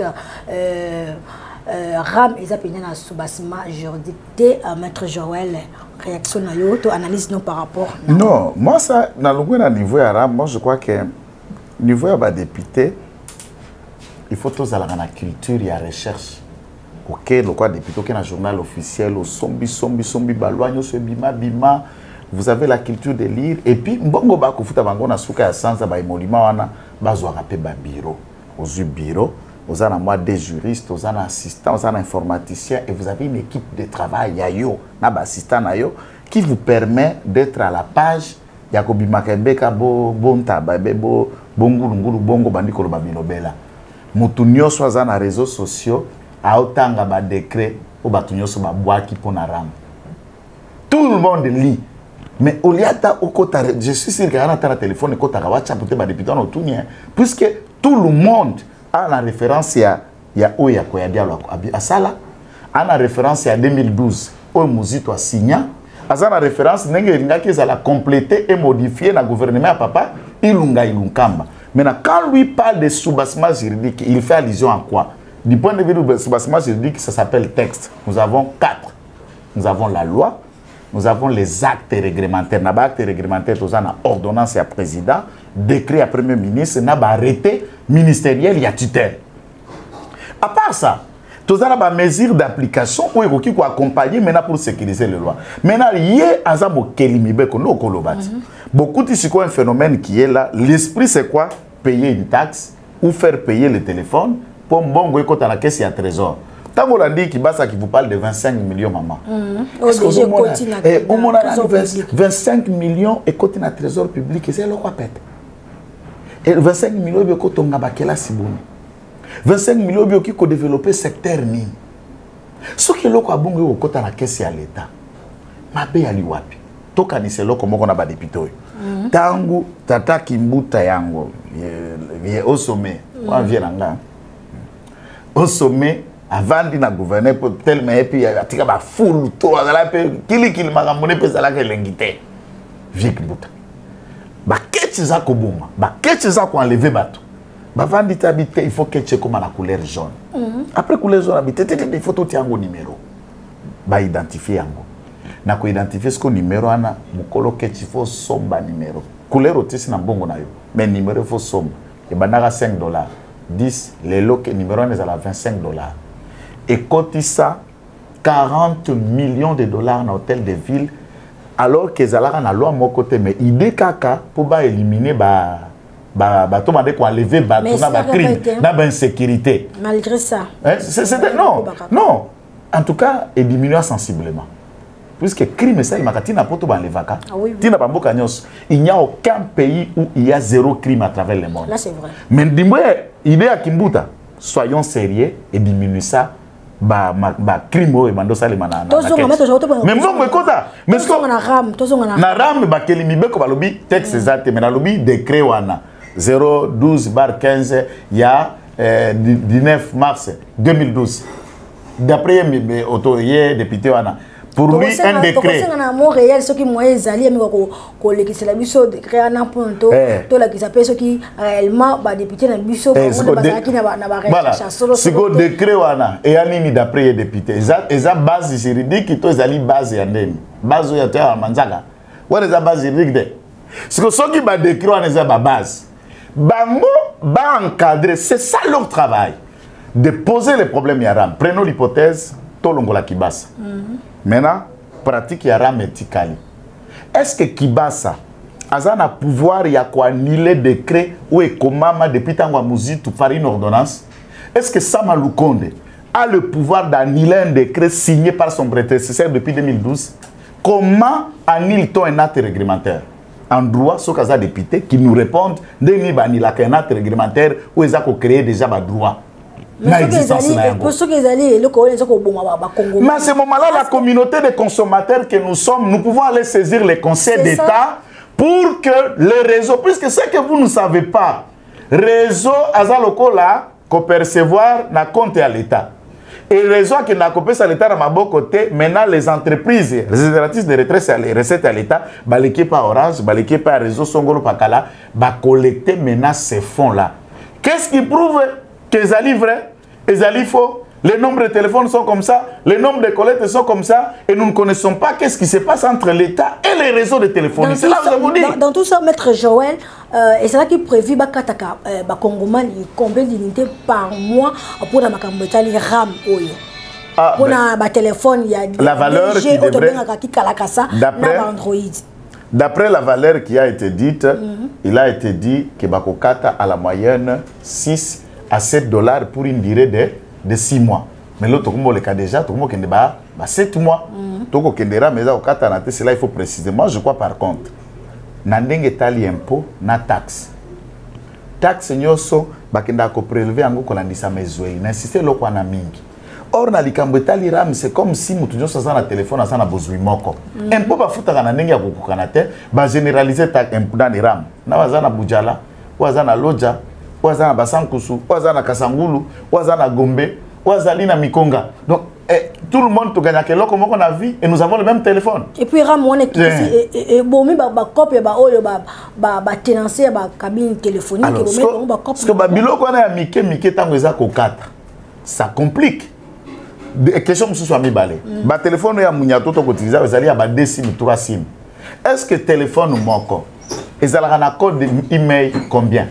Ram et Zapénia Soubassima juridique Maître Joël, réaction na yo, tu analyse non par rapport. Non, moi ça, dans le niveau de Ram, moi je crois que niveau de député, il faut tous aller dans la culture et la recherche. Ok, le quoi député, ok, dans le journal officiel, au sombi, baloigno, bima, bima, vous avez la culture de lire. Et puis, mbongo ba kufuta bango na suka ya sanza ba imolima wana, bazo arape ba bureau, aux bureau. Vous avez moi des juristes, vous avez un assistant, vous avez un informaticien et vous avez une équipe de travail, yayo, naba assistant nayo, qui vous permet d'être à la page. Yakobi makebeka bo bonta bo bonguru bongo bandiko lo babilobela. Mutunyo soit na réseaux sociaux, a otanga ba décret ou batunyo so ba boaki pona ram. Tout le monde lit. Mais au liata au kota, je suis sûr que na tala téléphone kota ka WhatsApp te ba député no tunye, puisque tout le monde a la référence ya oya ko ya dialo asala, a la référence ya 2012 o muzito a signa, a la référence nenge ngaki za la compléter et modifier na gouvernement papa ilunkamba. Maintenant, quand lui parle de soubassement juridique, il fait allusion à quoi? Du point de vue du soubassement juridique, ça s'appelle texte. Nous avons 4. Nous avons la loi, nous avons les actes réglementaires. Nous avons actes réglementaires, nous avons ordonnance à président, décret à premier ministre, nous avons arrêté ministériel, il y a tutelle. À part ça, nous avons des mesures d'application qui sont accompagnées maintenant pour sécuriser les lois. Maintenant, il y a beaucoup de un phénomène qui est là. L'esprit, c'est quoi? Payer une taxe ou faire payer le téléphone pour bon quand on a caisse à trésor. Tant qu'on a dit qui vous parle de 25 millions maman. Est-ce que on a 25 millions et côté na trésor public et c'est le quoi pète. Et 25 millions de côté on a bakela sibouni. 25 millions de qui ko développer secteur ni. Ce qui est là quoi bon côté na caisse à l'état. Mabe ali wapi. Toka ni selo comme on a ba député. Tangu tata kimbuta yango au sommet on vient là au sommet avant de gouverner pour tellement et puis atika ba full to ala pe kili makamone pe sala ke lengite vie kimbuta ba ketchi za ko boma ba ketchi za ko enlever bato ba vandi tabité il faut ketchi comme la couleur jaune après couleur jaune habité il faut tout yango numéro ba identifier yango na ko identifier ce que numéro ana mukolo ketchi faut somba numéro couleur otisi na mbongo na yo mais numéro faut somba et banaka $5 10 les lots numéro on est à la $25 et côté ça 40 millions de dollars dans hôtel de ville alors que zalaka na loi mon côté mais idée kaka pour ba éliminer ba to mande ko enlever ba na ba crime na ba insécurité malgré ça c'était non en tout cas et diminuer sensiblement puisque crime ça il m'a katina poto ban levaka tina bamboka nyos il n'y a aucun pays où il y a zéro crime à travers le monde là c'est vrai mais dimwe idée à Kimbuta soyons sérieux et diminuer ça ba crime et bando sale mana mais mbongo ekota mais ce que na ram ba kelimi beko balobi texte exact mais na lobi décret wana 012/15 il y a 19 mars 2012 d'après mes autorités député wana Pour lui, un décret. C'est un amour réel, ce qui est allié, mais qui est la biso décret en apponto, tout la qui s'appelle ce qui réellement va député dans biso, voilà. C'est quoi décret wana et anini d'après les députés. Eza base juridique qui est ali base ya ndeni. Base ya terre manzaka. What is la base juridique de? C'est que ce qui va décret wana eza ba base. Bango ba encadrer, c'est ça leur travail. De poser les problèmes yaram. Prenons l'hypothèse Tolongola Kibasa. Maintenant, pratique yaram etikali. Est-ce que Kibasa a un pouvoir ya quoi annuler le décret ou ekomama depuis tango muzi tu faire une ordonnance? Est-ce que Sama Lukonde a le pouvoir d'annuler un décret signé par son prédécesseur depuis 2012? Comment annule-t-on un acte réglementaire? En droit, ce cas député qui nous répondent de banila un acte réglementaire où ils ont créé déjà des droits. Mais à ce moment-là, la communauté de consommateurs que nous sommes, nous pouvons aller saisir les conseils d'État pour que le réseau, puisque ce que vous ne savez pas, réseau Azaloko là, qu'on percevoir n'a compte à l'État. Et le réseau qui n'a compté à l'État à mon côté, maintenant les entreprises, les génératrices de retraite et les recettes à l'État, l'équipe par Orange, l'équipe par Réseau Songolo Pakala, collecter maintenant ces fonds-là. Qu'est-ce qui prouve que les alliés vrais, les alliés faux, les nombres de téléphones sont comme ça, les nombres de collectes sont comme ça, et nous ne connaissons pas qu'est-ce qui se passe entre l'État et les réseaux de téléphonie. C'est là que je vous dis. Dans tout ça, Maître Joël, et c'est là qu'il prévu Bakataka, Bakongoman, combien d'unités par mois pour la Makambotali RAM Oyo. Pour la téléphone, il y a la valeur qui devrait... D'après la valeur qui a été dite, il a été dit que Bakokata a la moyenne 6 à 7 $ pour une durée de 6 mois. Mais l'autre, le cas déjà, tout le monde a 7 mois. Tout le monde c'est là il faut préciser. Moi, je crois par contre, Nandenge tali impôt, na taxe. Taxe nyoso, bakenda ko prélever ango kolandisa mezwe. N'insiste lo kwa na mingi. Or, na likambo tali ram, c'est comme si mutu nyoso za na téléphone za na bozui moko. Impôt ba futa na ndenge ya kokukana te, ba généraliser ta impôt dans les ram. Na waza na Bujala, waza na Loja, waza na Basankusu, waza na Kasangulu, waza na Gombe, waza na Mikonga. Donc tout le monde gagne quel lot comme on a vu et nous avons le même téléphone. Et puis ram on est et bon mais ba copie ba oyo ba tenancer ba cabine téléphonique et bon ba copie. Parce que ba biloko on a mike tango eza ko 4. Ça complique. Des questions monsieur soit mi balé. Ba téléphone ya munyato to utiliser ezali ya ba 2 SIM 3 SIM. Est-ce que téléphone moko ezalaka na code email combien?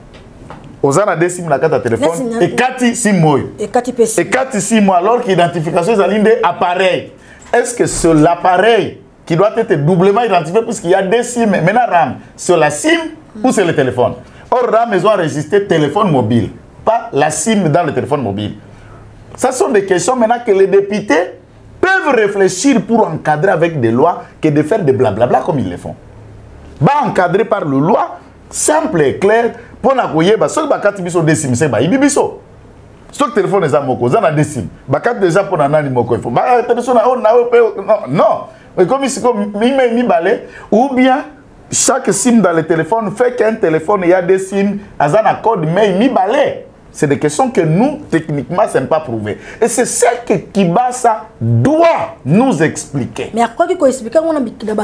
Ozana des SIM la carte à téléphone et 4 SIM moyo. Et 4 SIM moyo alors qu'identification est ligne d'appareil. Est-ce que c'est l'appareil qui doit être doublement identifié puisqu'il y a 2 SIM maintenant RAM sur la SIM ou c'est le téléphone? Or RAM ils ont enregistré téléphone mobile, pas la SIM dans le téléphone mobile. Ça sont des questions maintenant que les députés peuvent réfléchir pour encadrer avec des lois que de faire des blablabla comme ils le font. Bah encadré par le loi simple et clair. Pour la coyer, bah ceux qui ont biso des SIM, c'est bah ils biso. Ceux qui téléphone les amoko, ils ont des SIM. Bah quand déjà pour un animoko, il faut bah téléphone non. Mais comme ici comme mi balai ou bien chaque SIM dans le téléphone fait qu'un téléphone il y a des SIM, ils ont un code mais mi balai. C'est des questions que nous, techniquement, ce n'est pas prouvé. Et c'est ce que Kibasa doit nous expliquer. Mais à quoi qu'il faut expliquer, on a dit que c'est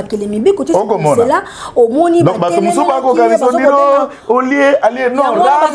là, au moni, donc, parce que nous sommes au lieu, allez, non,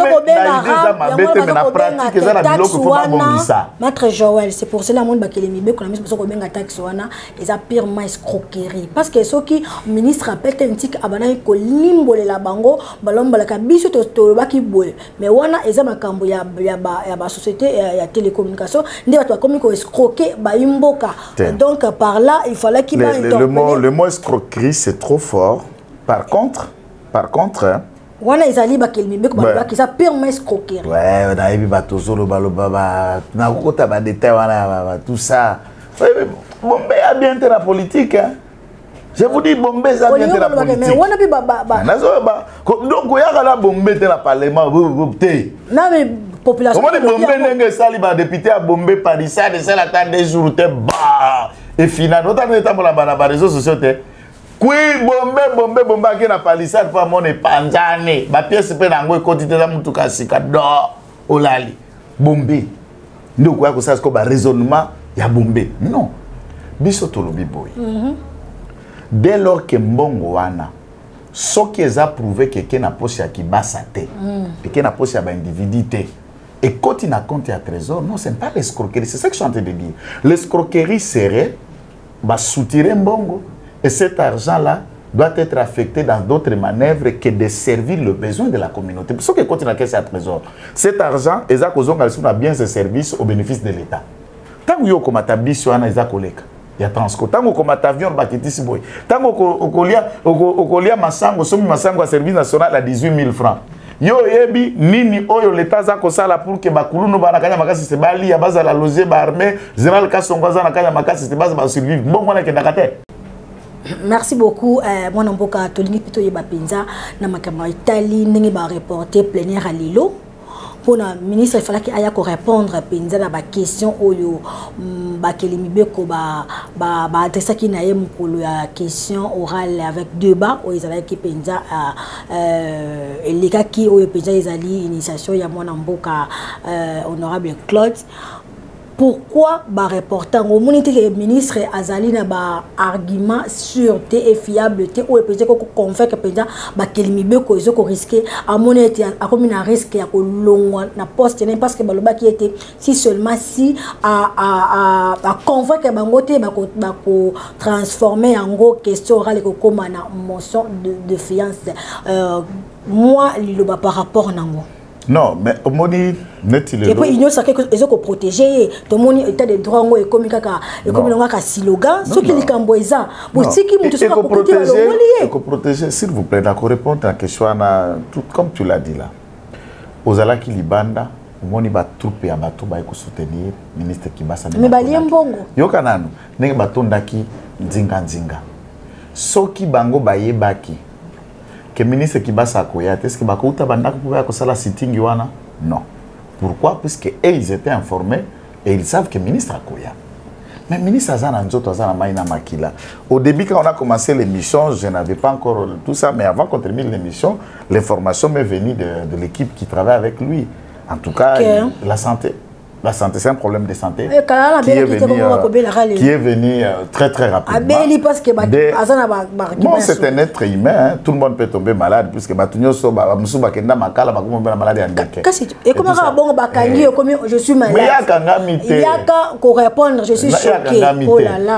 Maître Joël, c'est pour cela que les Mibé, qu'on a mis sur le taxe, ils ont purement escroquerie. Parce que ceux qui, le ministre appelle un tic à Banaï, que limbo la bango, balon balaka biso to baki boy. Mais on a ils ont il y a société il y a télécommunication ndé bato comme ko escroquer ba imboka donc par là il fallait qu'il le mot escroquerie c'est trop fort par contre wana ezali ba kelmi beko ba ki ça purement escroquerie ouais na yebi bato zolo baloba na kokota ba détail wana tout ça Bombé a bien été la politique hein. Je vous dis Bombé ça a bien été la politique. Mais on a pu donc il y a la Bombé dans le parlement. Non mais population. Comment les Bombé n'engagent sali ba député à Bombé Paris ça de ça la table des jours bah et final autant de temps pour la réseaux sociaux te. Kui Bombé qui na palissade pour mon panzane. Ba pièce pe na ngo quantité za mutu kasika do olali. Bombé. Ndio kwa ça ko ba raisonnement ya Bombé. Non. biso tolobi boy. Dès lors que mbongo wana ce qui est prouvé que quelqu'un n'a pas à qui basa te et qui n'a pas à individualité et quand il n'a compte à trésor non c'est pas l'escroquerie c'est ça que je suis en train de dire l'escroquerie serait bah soutirer mbongo et cet argent là doit être affecté dans d'autres manœuvres que de servir le besoin de la communauté parce que quand il n'a caisse à trésor cet argent est à cause on a bien ce service au bénéfice de l'État tant que yo comme tabiso ana est à collègue il y a transport tant que comme avion bakitisi boy tant que okolia masango somi masango à service national à 18 000 francs yo yebi nini oyo l'État za kosala pour que bakulu no bana kanya makasi se bali ya baza la loger ba armée général Kasongo za na kanya makasi se baza ba survivre bon wana ke ndakate. Merci beaucoup mon amboka tolingi pito yeba penza na makama Italie ndenge ba reporter plénière à Lilo. Pour le ministre, il fallait qu'il aille répondre à la question oyo bakelimibeko adressa qui n'a eu la question orale avec débat où ils avaient qui penza les gars qui ont penza ils allaient initiation ya mon amboka honorable Claude. Pourquoi ba reporter au monité ministre azali na ba argument sûreté et fiabilité ou peut-être ko convaincre penza ba kelimibe ko zo ko risquer à monité a comme un risque ya ko longwa na poste parce que baloba qui était si seulement si à convaincre bangote ba ko transformer en gros question orale ko comme na motion de fiance moi liloba par rapport nango. Non, mais au moni net il est. Et puis il y a ça quelque chose qu'on protéger. Tout le monde état de droit ngo économique et comme on a slogan, ce qui les camboisa. Pour ce qui monte sur la protéger, s'il vous plaît, d'accord répondre à la question tout comme tu l'as dit là. Aux ala qui libanda, moni ba troupe ya bato ba ko soutenir ministre Kibasa. Mais bali mbongo. Yo kananu, nenge batonda ki nzinga nzinga. Soki bango bayebaki que ministre Kibasa koya est-ce que bakouta bandako pouvait akosala sitting wana non pourquoi puisque ils étaient informés et ils savent que ministre akoya mais ministre azana nzoto azana maina makila au début quand on a commencé l'émission je n'avais pas encore tout ça mais avant qu'on termine l'émission l'information m'est venue de l'équipe qui travaille avec lui en tout cas la santé c'est un problème de santé qui est venu très très rapidement. Bon, c'est un être humain, hein. Tout le monde peut tomber malade puisque et comment je suis malade. Il y a qu'à répondre, je suis choqué. Oh là là.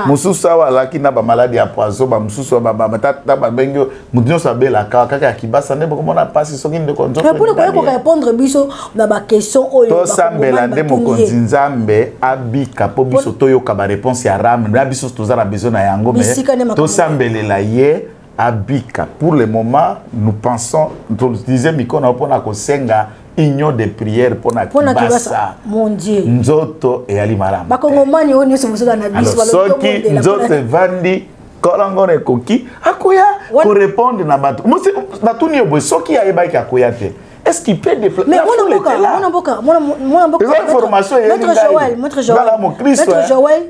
Nzambe abika po biso toyoka ba réponse ya ram na biso tozala besoin na yango mais to sambelela ye abika pour le moment nous pensons nous disait mikona pona ko senga union de prière pona Kibasa mon Dieu nzoto e ali malama bakongomani oni so musoda na biso balo soki nzoto vandi kolangone koki akoya ko répondre na bato batuni obo soki ya ebaki akoya te. Est-ce qu'il peut déplacer? Mais Maître Joël,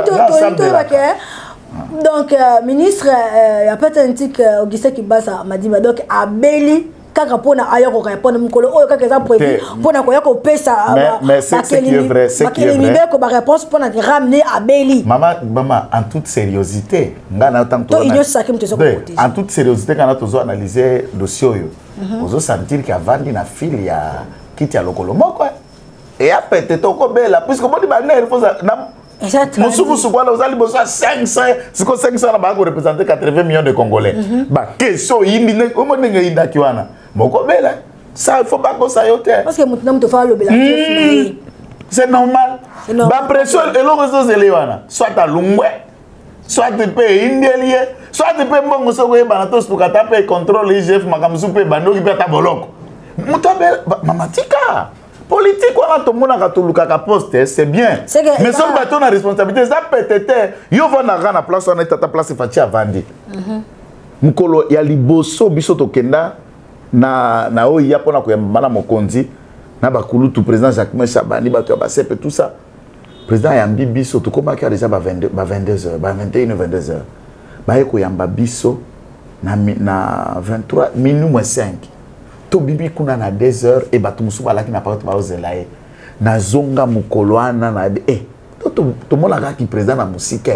donc ministre, il y a peut-être un tic Augustin Kibasa m'a dit donc Abeli kaka pona ayo ko répondre mukolo oyo kaka za prévu pona ko yako pesa mais c'est ce qui est vrai c'est qui est vrai ko ba réponse pona ramener Abeli maman en toute sérieuxité ngana tant to en toute sérieuxité quand on a analysé dossier yo ozo sentir qu'avandi na fille ya kiti ya lokolo moko et après te ko bela puisque moni ba ne il faut na Moussou Soukwala, vous allez bosser 500, c'est quoi 500 là-bas pour représenter 80 millions de Congolais. Bah, question, il dit, comment n'est-ce qu'il y a Kiwana? Mon cobel, ça, il faut pas que ça y ait. Parce que maintenant, tu fais le bel. C'est normal. Bah, pression, et le réseau, c'est Léwana. Soit à Lungwe, soit tu payes Indélié, soit tu payes Mbongo Sogoye Banatos pour que tu payes contrôle IGF, Makamsou Pay Bando qui paye ta bolok. Moutabel, Mamatika. Politique, on a tout le monde à poste, c'est bien. Mais si on a la responsabilité, ça peut être. Il y a une place, on est à ta place, c'est à vendre. Mukolo, il y a liboso, bisoto kenda, na o ya pona ko yambana mokonzi, na bakulu tout président Jacques Chabani, ba to ba sepe tout ça. Président yambi biso to koma ka déjà ba 22h, ba 21h, 22h. Ba ko yamba biso na 23 minuit moins 5. Bibi kuna na 2 heures et batumusu balaki na parole ba ozelaye na zonga mukoloana na to mona ka ki président na musike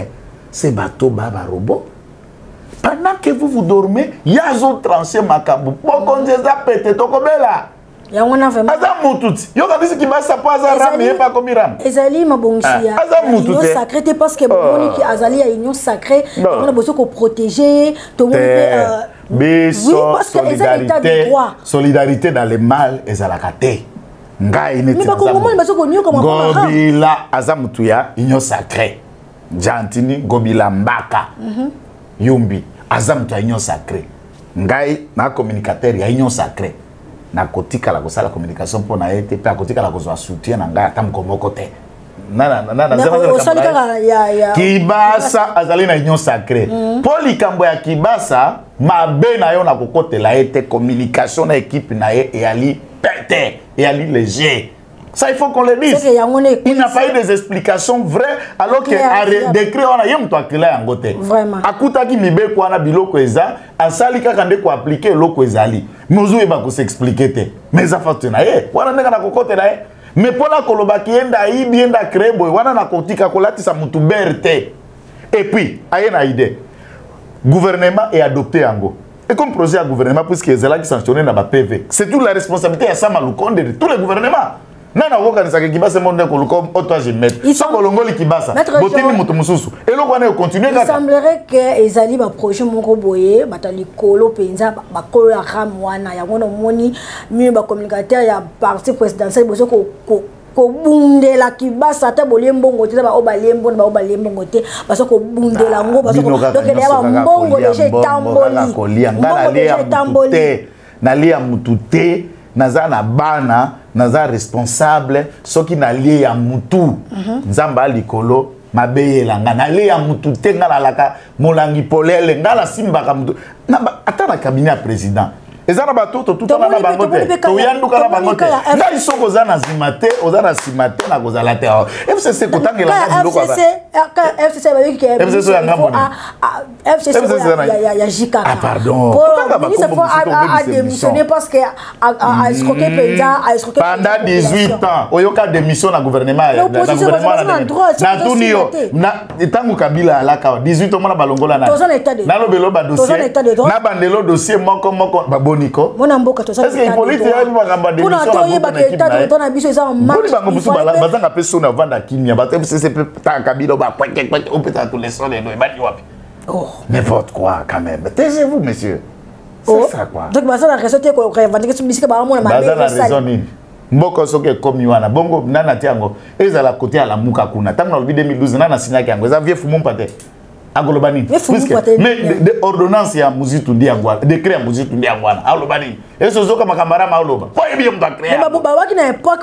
ces bateaux baba robots. Pendant que vous dormez, il y a un tranché macabre. Pourquoi on dit ça pété to là? Il y a un vraiment. Aza mututi. Yo ka disi ki ba sa pas za ram pas comme ram. Ezali mabongisia. Union sacrée parce que bon qui azali a union sacrée, on a besoin qu'on protéger, tout le monde solidarité dans le mal ezalakate. Ngai neti. Mais pas comment on besoin qu'on comment Gobila aza mutuya union sacrée. Jantini Gobila Mbaka. Yumbi aza mutuya union sacrée. Ngai na communicateur ya union sacrée. Na kotika la kosala communication pour na été pe kotika la kozwa soutien na ngai ata mkomoko te Kibasa azali na union sacrée pour likambo ya Kibasa mabe na yo na kokotela ete communication na équipe na ye et ali pété et ali léger. Ça, il faut qu'on le dise. Il n'a pas eu des explications vraies alors que décret on a yem to akela yangote. Vraiment. Akuta ki mibe ko na biloko eza, asali kaka nde ko appliquer loko ezali. Mozu eba ko s'expliquer te. Mais ça fait na ye. Wana ndeka na kokote na ye. Mais pour la koloba ki enda ibi enda créer boy wana na kotika kolati sa mutu berte. Et puis, aye na idée. Gouvernement est adopté yango. Et comme projet à gouvernement puisque ezala qui sanctionné na ba PV. C'est toute la responsabilité à Sama Lukonde de tous les gouvernements. Nana wokanisa ke Kibasa monde ko lukom otoje mettre ça kolongoli Kibasa botini mutu mususu et lo kwana continuer kaka. Il semblerait que ezali ba projet moko boye batali kolo penza ba kolo ya ram wana ya ngona moni mieux ba communicateur ya parti présidentiel bozo ko bundela Kibasa ta bolembo te ba obalembo ba obalembo te baso ko bundela ngo baso ko donc il y a mbongo déjà tamboli na lia mutute naza na bana naza responsable soki na lie ya mutu nzamba likolo mabeyela nga na lie ya mutu te nga lalaka molangi polele nga la simbaka mutu na ata na cabinet ya président ezana batoto tout na bango te to yanduka na bango te nga isoko za na zimate ozana simate na kozala te FCC kotangela na biloko ba FCC ba yiki FCC ya ngambo FCC ya jika ah pardon il faut a démissionner parce que a escroquer penda a escroquer pendant 18 ans oyoka démission na gouvernement na tunio na tangu Kabila alaka 18 ans mona balongola na lobelo ba dossier na bandelo dossier moko Nico. Est-ce que Hippolyte a eu un démission à n'importe quoi quand même. Taisez-vous, monsieur. C'est ça quoi. Donc, la raison Mboko soke comme Yohana bongo nana tiango ezala côté à la muka kuna tango na 2012 nana signaki yango eza vieux fumu pate agolobani mais de ordonnance ya muzitu ndi yangwana décret ya muzitu ndi yangwana alobani eso zoka makambara maoloba po ebi mba créer ba waki na époque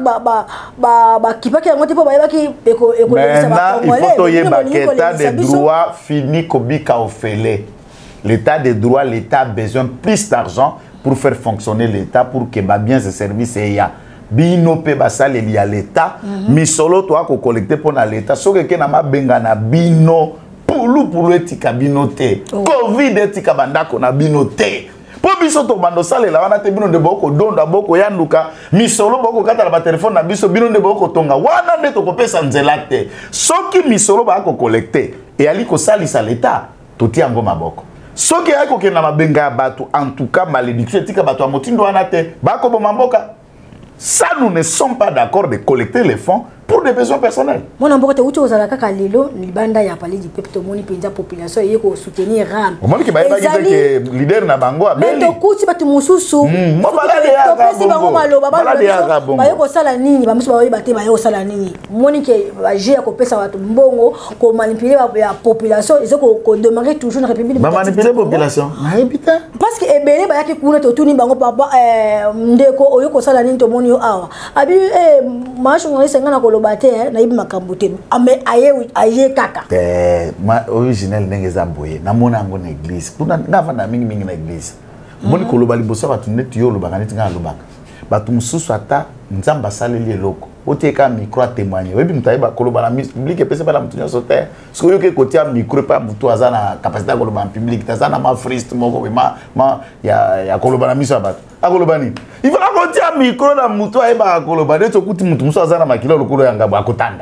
ba kipaki yango tipo ba yaki eko ba congolais il faut yeba l'état de droit fini kobika ofele l'état de droit l'état a besoin plus d'argent pour faire fonctionner l'état pour que ba bien ce service ya bino pe basale li à l'état mais solo toi ko collecter pour na l'état so que na mabenga na bino pour etika bino te covid etika bandako na bino te po biso to bando sale la wana te bino de boko donda boko yanduka misolo boko kata la ba telefone na biso bino de boko tonga wana nde to kopesa nzela te soki misolo ba ko collecter et ali ko salisa l'état to ti yango maboko soki ayako ke na mabenga ya bato en tout cas malédiction etika bato a motindo wana te ba ko bomba mboka. Ça, nous ne sommes pas d'accord de collecter les fonds pour des besoins personnels. Mon ambote uti ozala kaka lelo libanda ya parler du peuple to moni penza population yeko soutenir ram. Omoni ke bayeba que leader na bango abeli. Mais to kuti batu mususu. Mo balade ya pesi bango maloba bayeko sala nini ba musu bayeba te bayeko sala nini. Moni ke baje ko pesa batu mbongo ko manipuler la population ils ko demander toujours une république ba manipuler population. Na ebita. Parce que ebele ba yaki kuna to tuni bango papa ndeko oyeko sala nini to moni yo awa. Abi macho ngolisa ngana ko lobate na ibi makambote ame aye kaka ma original ndengeza boye na mona ngo na église kuna ngava na mingi na église moni ko lobali bosa batu neti yo lobaka neti ngana lobaka batu mususu ata nzamba saleli eloko oteka micro a témoigner webi mutaiba ko lobala public pese bala mutu nyoso te so yo ke kotia micro pa mutu azana capacité ko lobala public tazana ma frist moko ma ya ko lobala miso abatu akolobani il faut kotia micro na mutu aiba ko lobala to kuti mutu muso azana makilo lokolo yanga ba kotanda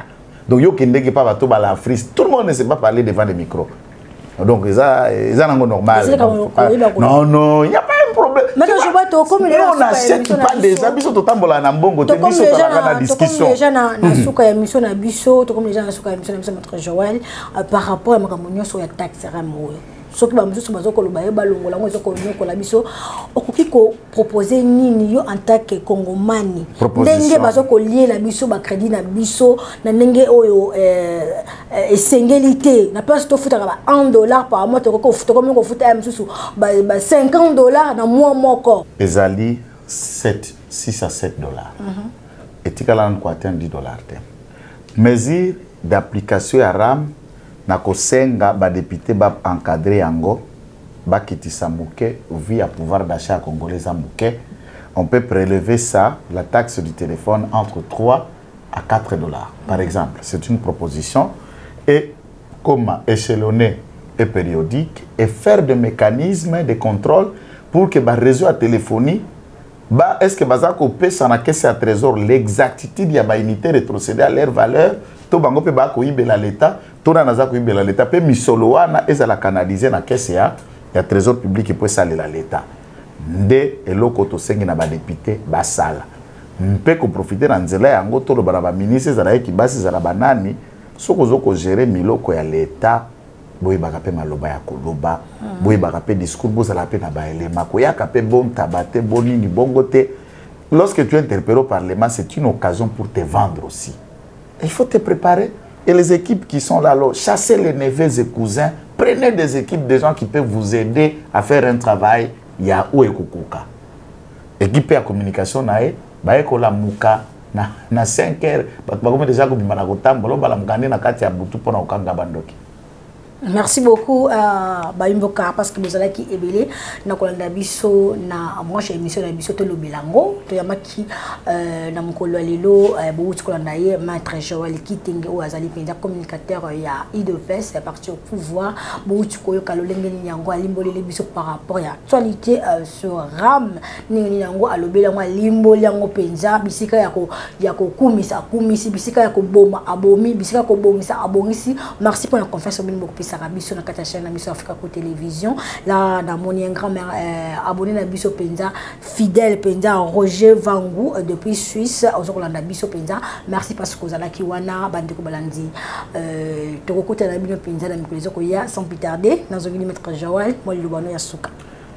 Donc yo kendeke pas bato ba la frise. Tout le monde ne sait pas parler devant les micros. Donc ça normal. Non non, il y a pas un problème. Mais je vois toi comme on achète pas des habits sur totambola na mbongo te biso la discussion. Les gens na suka émission na biso, comme les gens na suka émission na biso maître Joël par rapport à makambo sur la taxe ramoyo. Ce qui va me dire que les gens qui proposer nini yo en tant que Congomani. Ndenge bazo ko lier la biso ba crédit na biso na ndenge oyo essentialité na place to futa ba $1 par mois to ko futa comme ko futa msusu ba $50 na mois moko. Ezali 6 à $7. Et tikala ko atteindre $10 te. Mesure d'application à RAM na kosenga ba député ba encadrer yango ba kitisa muke via pouvoir d'achat congolais à muke. On peut prélever ça, la taxe du téléphone, entre 3 à $4 par exemple. C'est une proposition et comment échelonner et périodique et faire des mécanismes de contrôle pour que le réseau à téléphonie est-ce que baza ko pesa na caisse à trésor l'exactitude ya ba unité rétrocéder à leur valeur to bango pe ba ko ibela l'état to na naza ko ibela l'état pe misolo wana ezala canaliser na caisse ya trésor public pour saler l'état nde eloko to sengi na ba député ba sala mpe ko profiter na nzela yango to lo ba ministre ezala ki basi ezala banani soko zoko gérer miloko ya l'état boy bakape maloba ya koloba boy bakape discours bozala pe na ba elema ko yaka pe bon tabate bonini bongote. Lorsque tu interpelles au parlement, c'est une occasion pour te vendre aussi. Il faut te préparer. Et les équipes qui sont là, chassez les neveux et cousins, prenez des équipes de gens qui peuvent vous aider à faire un travail. Il y a où et kukuka. Équipe à communication nae, bae ko la muka na 5 heures, ba ko déjà ko bimana ko tambolo bala mukande na kati ya butu pona okanga bandoki. Merci beaucoup Baimboka parce que vous allez qui ébélé na kolanda biso na moi chez émission na biso to lo bilango to yamaki na mukolo lelo bo kolanda ye maître Joël Kitenge ou azali penza communicateur ya IDPS à partir au pouvoir bo koyo kalolenge ni yango alimbolele biso par rapport ya actualité sur RAM ni yango alobela ngo limbo yango penza bisika ya ko kumisa bisika ya ko boma abomi bisika ko bongisa abongisi. Merci pour la confiance au minimum Biso na kata chaîne na biso Africa Côte Télévision là dans mon grand-mère abonné na biso penza fidèle penza Roger Vangou depuis Suisse ozokolanda biso penza. Merci parce que ozala ki wana bandeko balandi tokokota na bino penza na mikolezo ko ya sans plus tarder dans un maître Joël moi lubano ya suka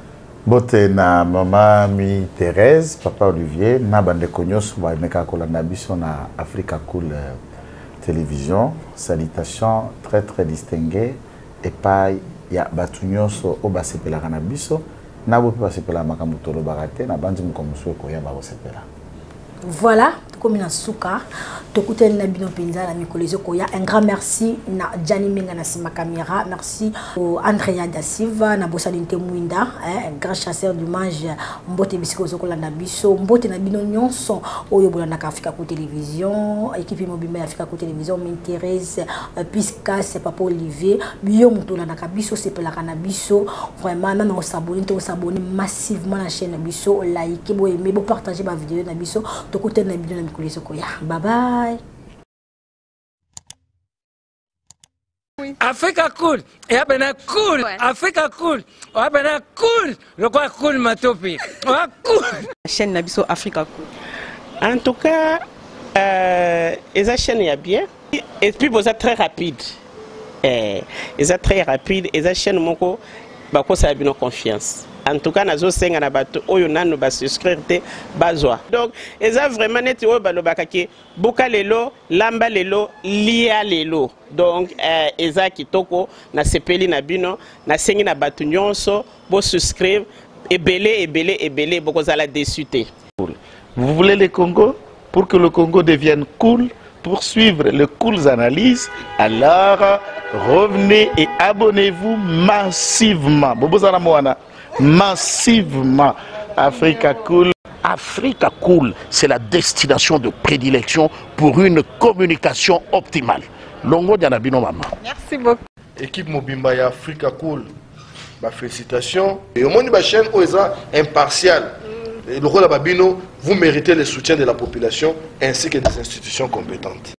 bote na maman mi Thérèse papa Olivier na bandeko nyos ba meka kolanda biso na Africa Cool Télévision. Salutations très très distinguées et pas ya batunyoso o basepela kana biso na bo basepela makambo tolo barate na bandi mukomuso ko ya ba basepela. Voilà, comme na suka tokuteni na bino penza na mikolezo ko ya un grand merci na Jani Menga na sima caméra, merci au Andrea da Silva na Bosalinte Mwinda un grand chasseur du mange mbote bisiko zo kolanda biso mbote na bino nyonso oyo bolanda ka Africa Côte Télévision équipe mobimba Africa Côte Télévision m'intéresse Pisca c'est papa Olivier biyo mutola na kabiso c'est pela kana biso vraiment même on s'abonner massivement la chaîne biso like bo aimer bo partager ma vidéo na biso tokute na bino na mikolezo ko ya bye bye. Africa Cool et abena cool Africa Cool abena cool le quoi cool matopi cool chaîne nabiso Africa Cool en tout cas esa chaîne ya bien et puis vous êtes très rapide esa très rapide esa chaîne moko bako sa bino confiance. En tout cas, nazo senga na bato oyo nanu ba subscrire te bazwa. Donc, eza vraiment neti oyo balobaka ke buka lelo, lamba lelo, lia lelo. Donc, eza kitoko na sepeli na bino, na sengi na bato nyonso bo subscrire ebele boko zala déçuté. Vous voulez le Congo pour que le Congo devienne cool, pour suivre les cool analyses, alors revenez et abonnez-vous massivement. Bobo zala moana. Massivement Africa Cool. Africa Cool, c'est la destination de prédilection pour une communication optimale. Longo Dianabino Mama. Merci beaucoup. Équipe Mobimba ya Africa Cool. Bah, félicitations. Et au monde de la chaîne, impartial. Et le rôle de Babino, vous méritez le soutien de la population ainsi que des institutions compétentes.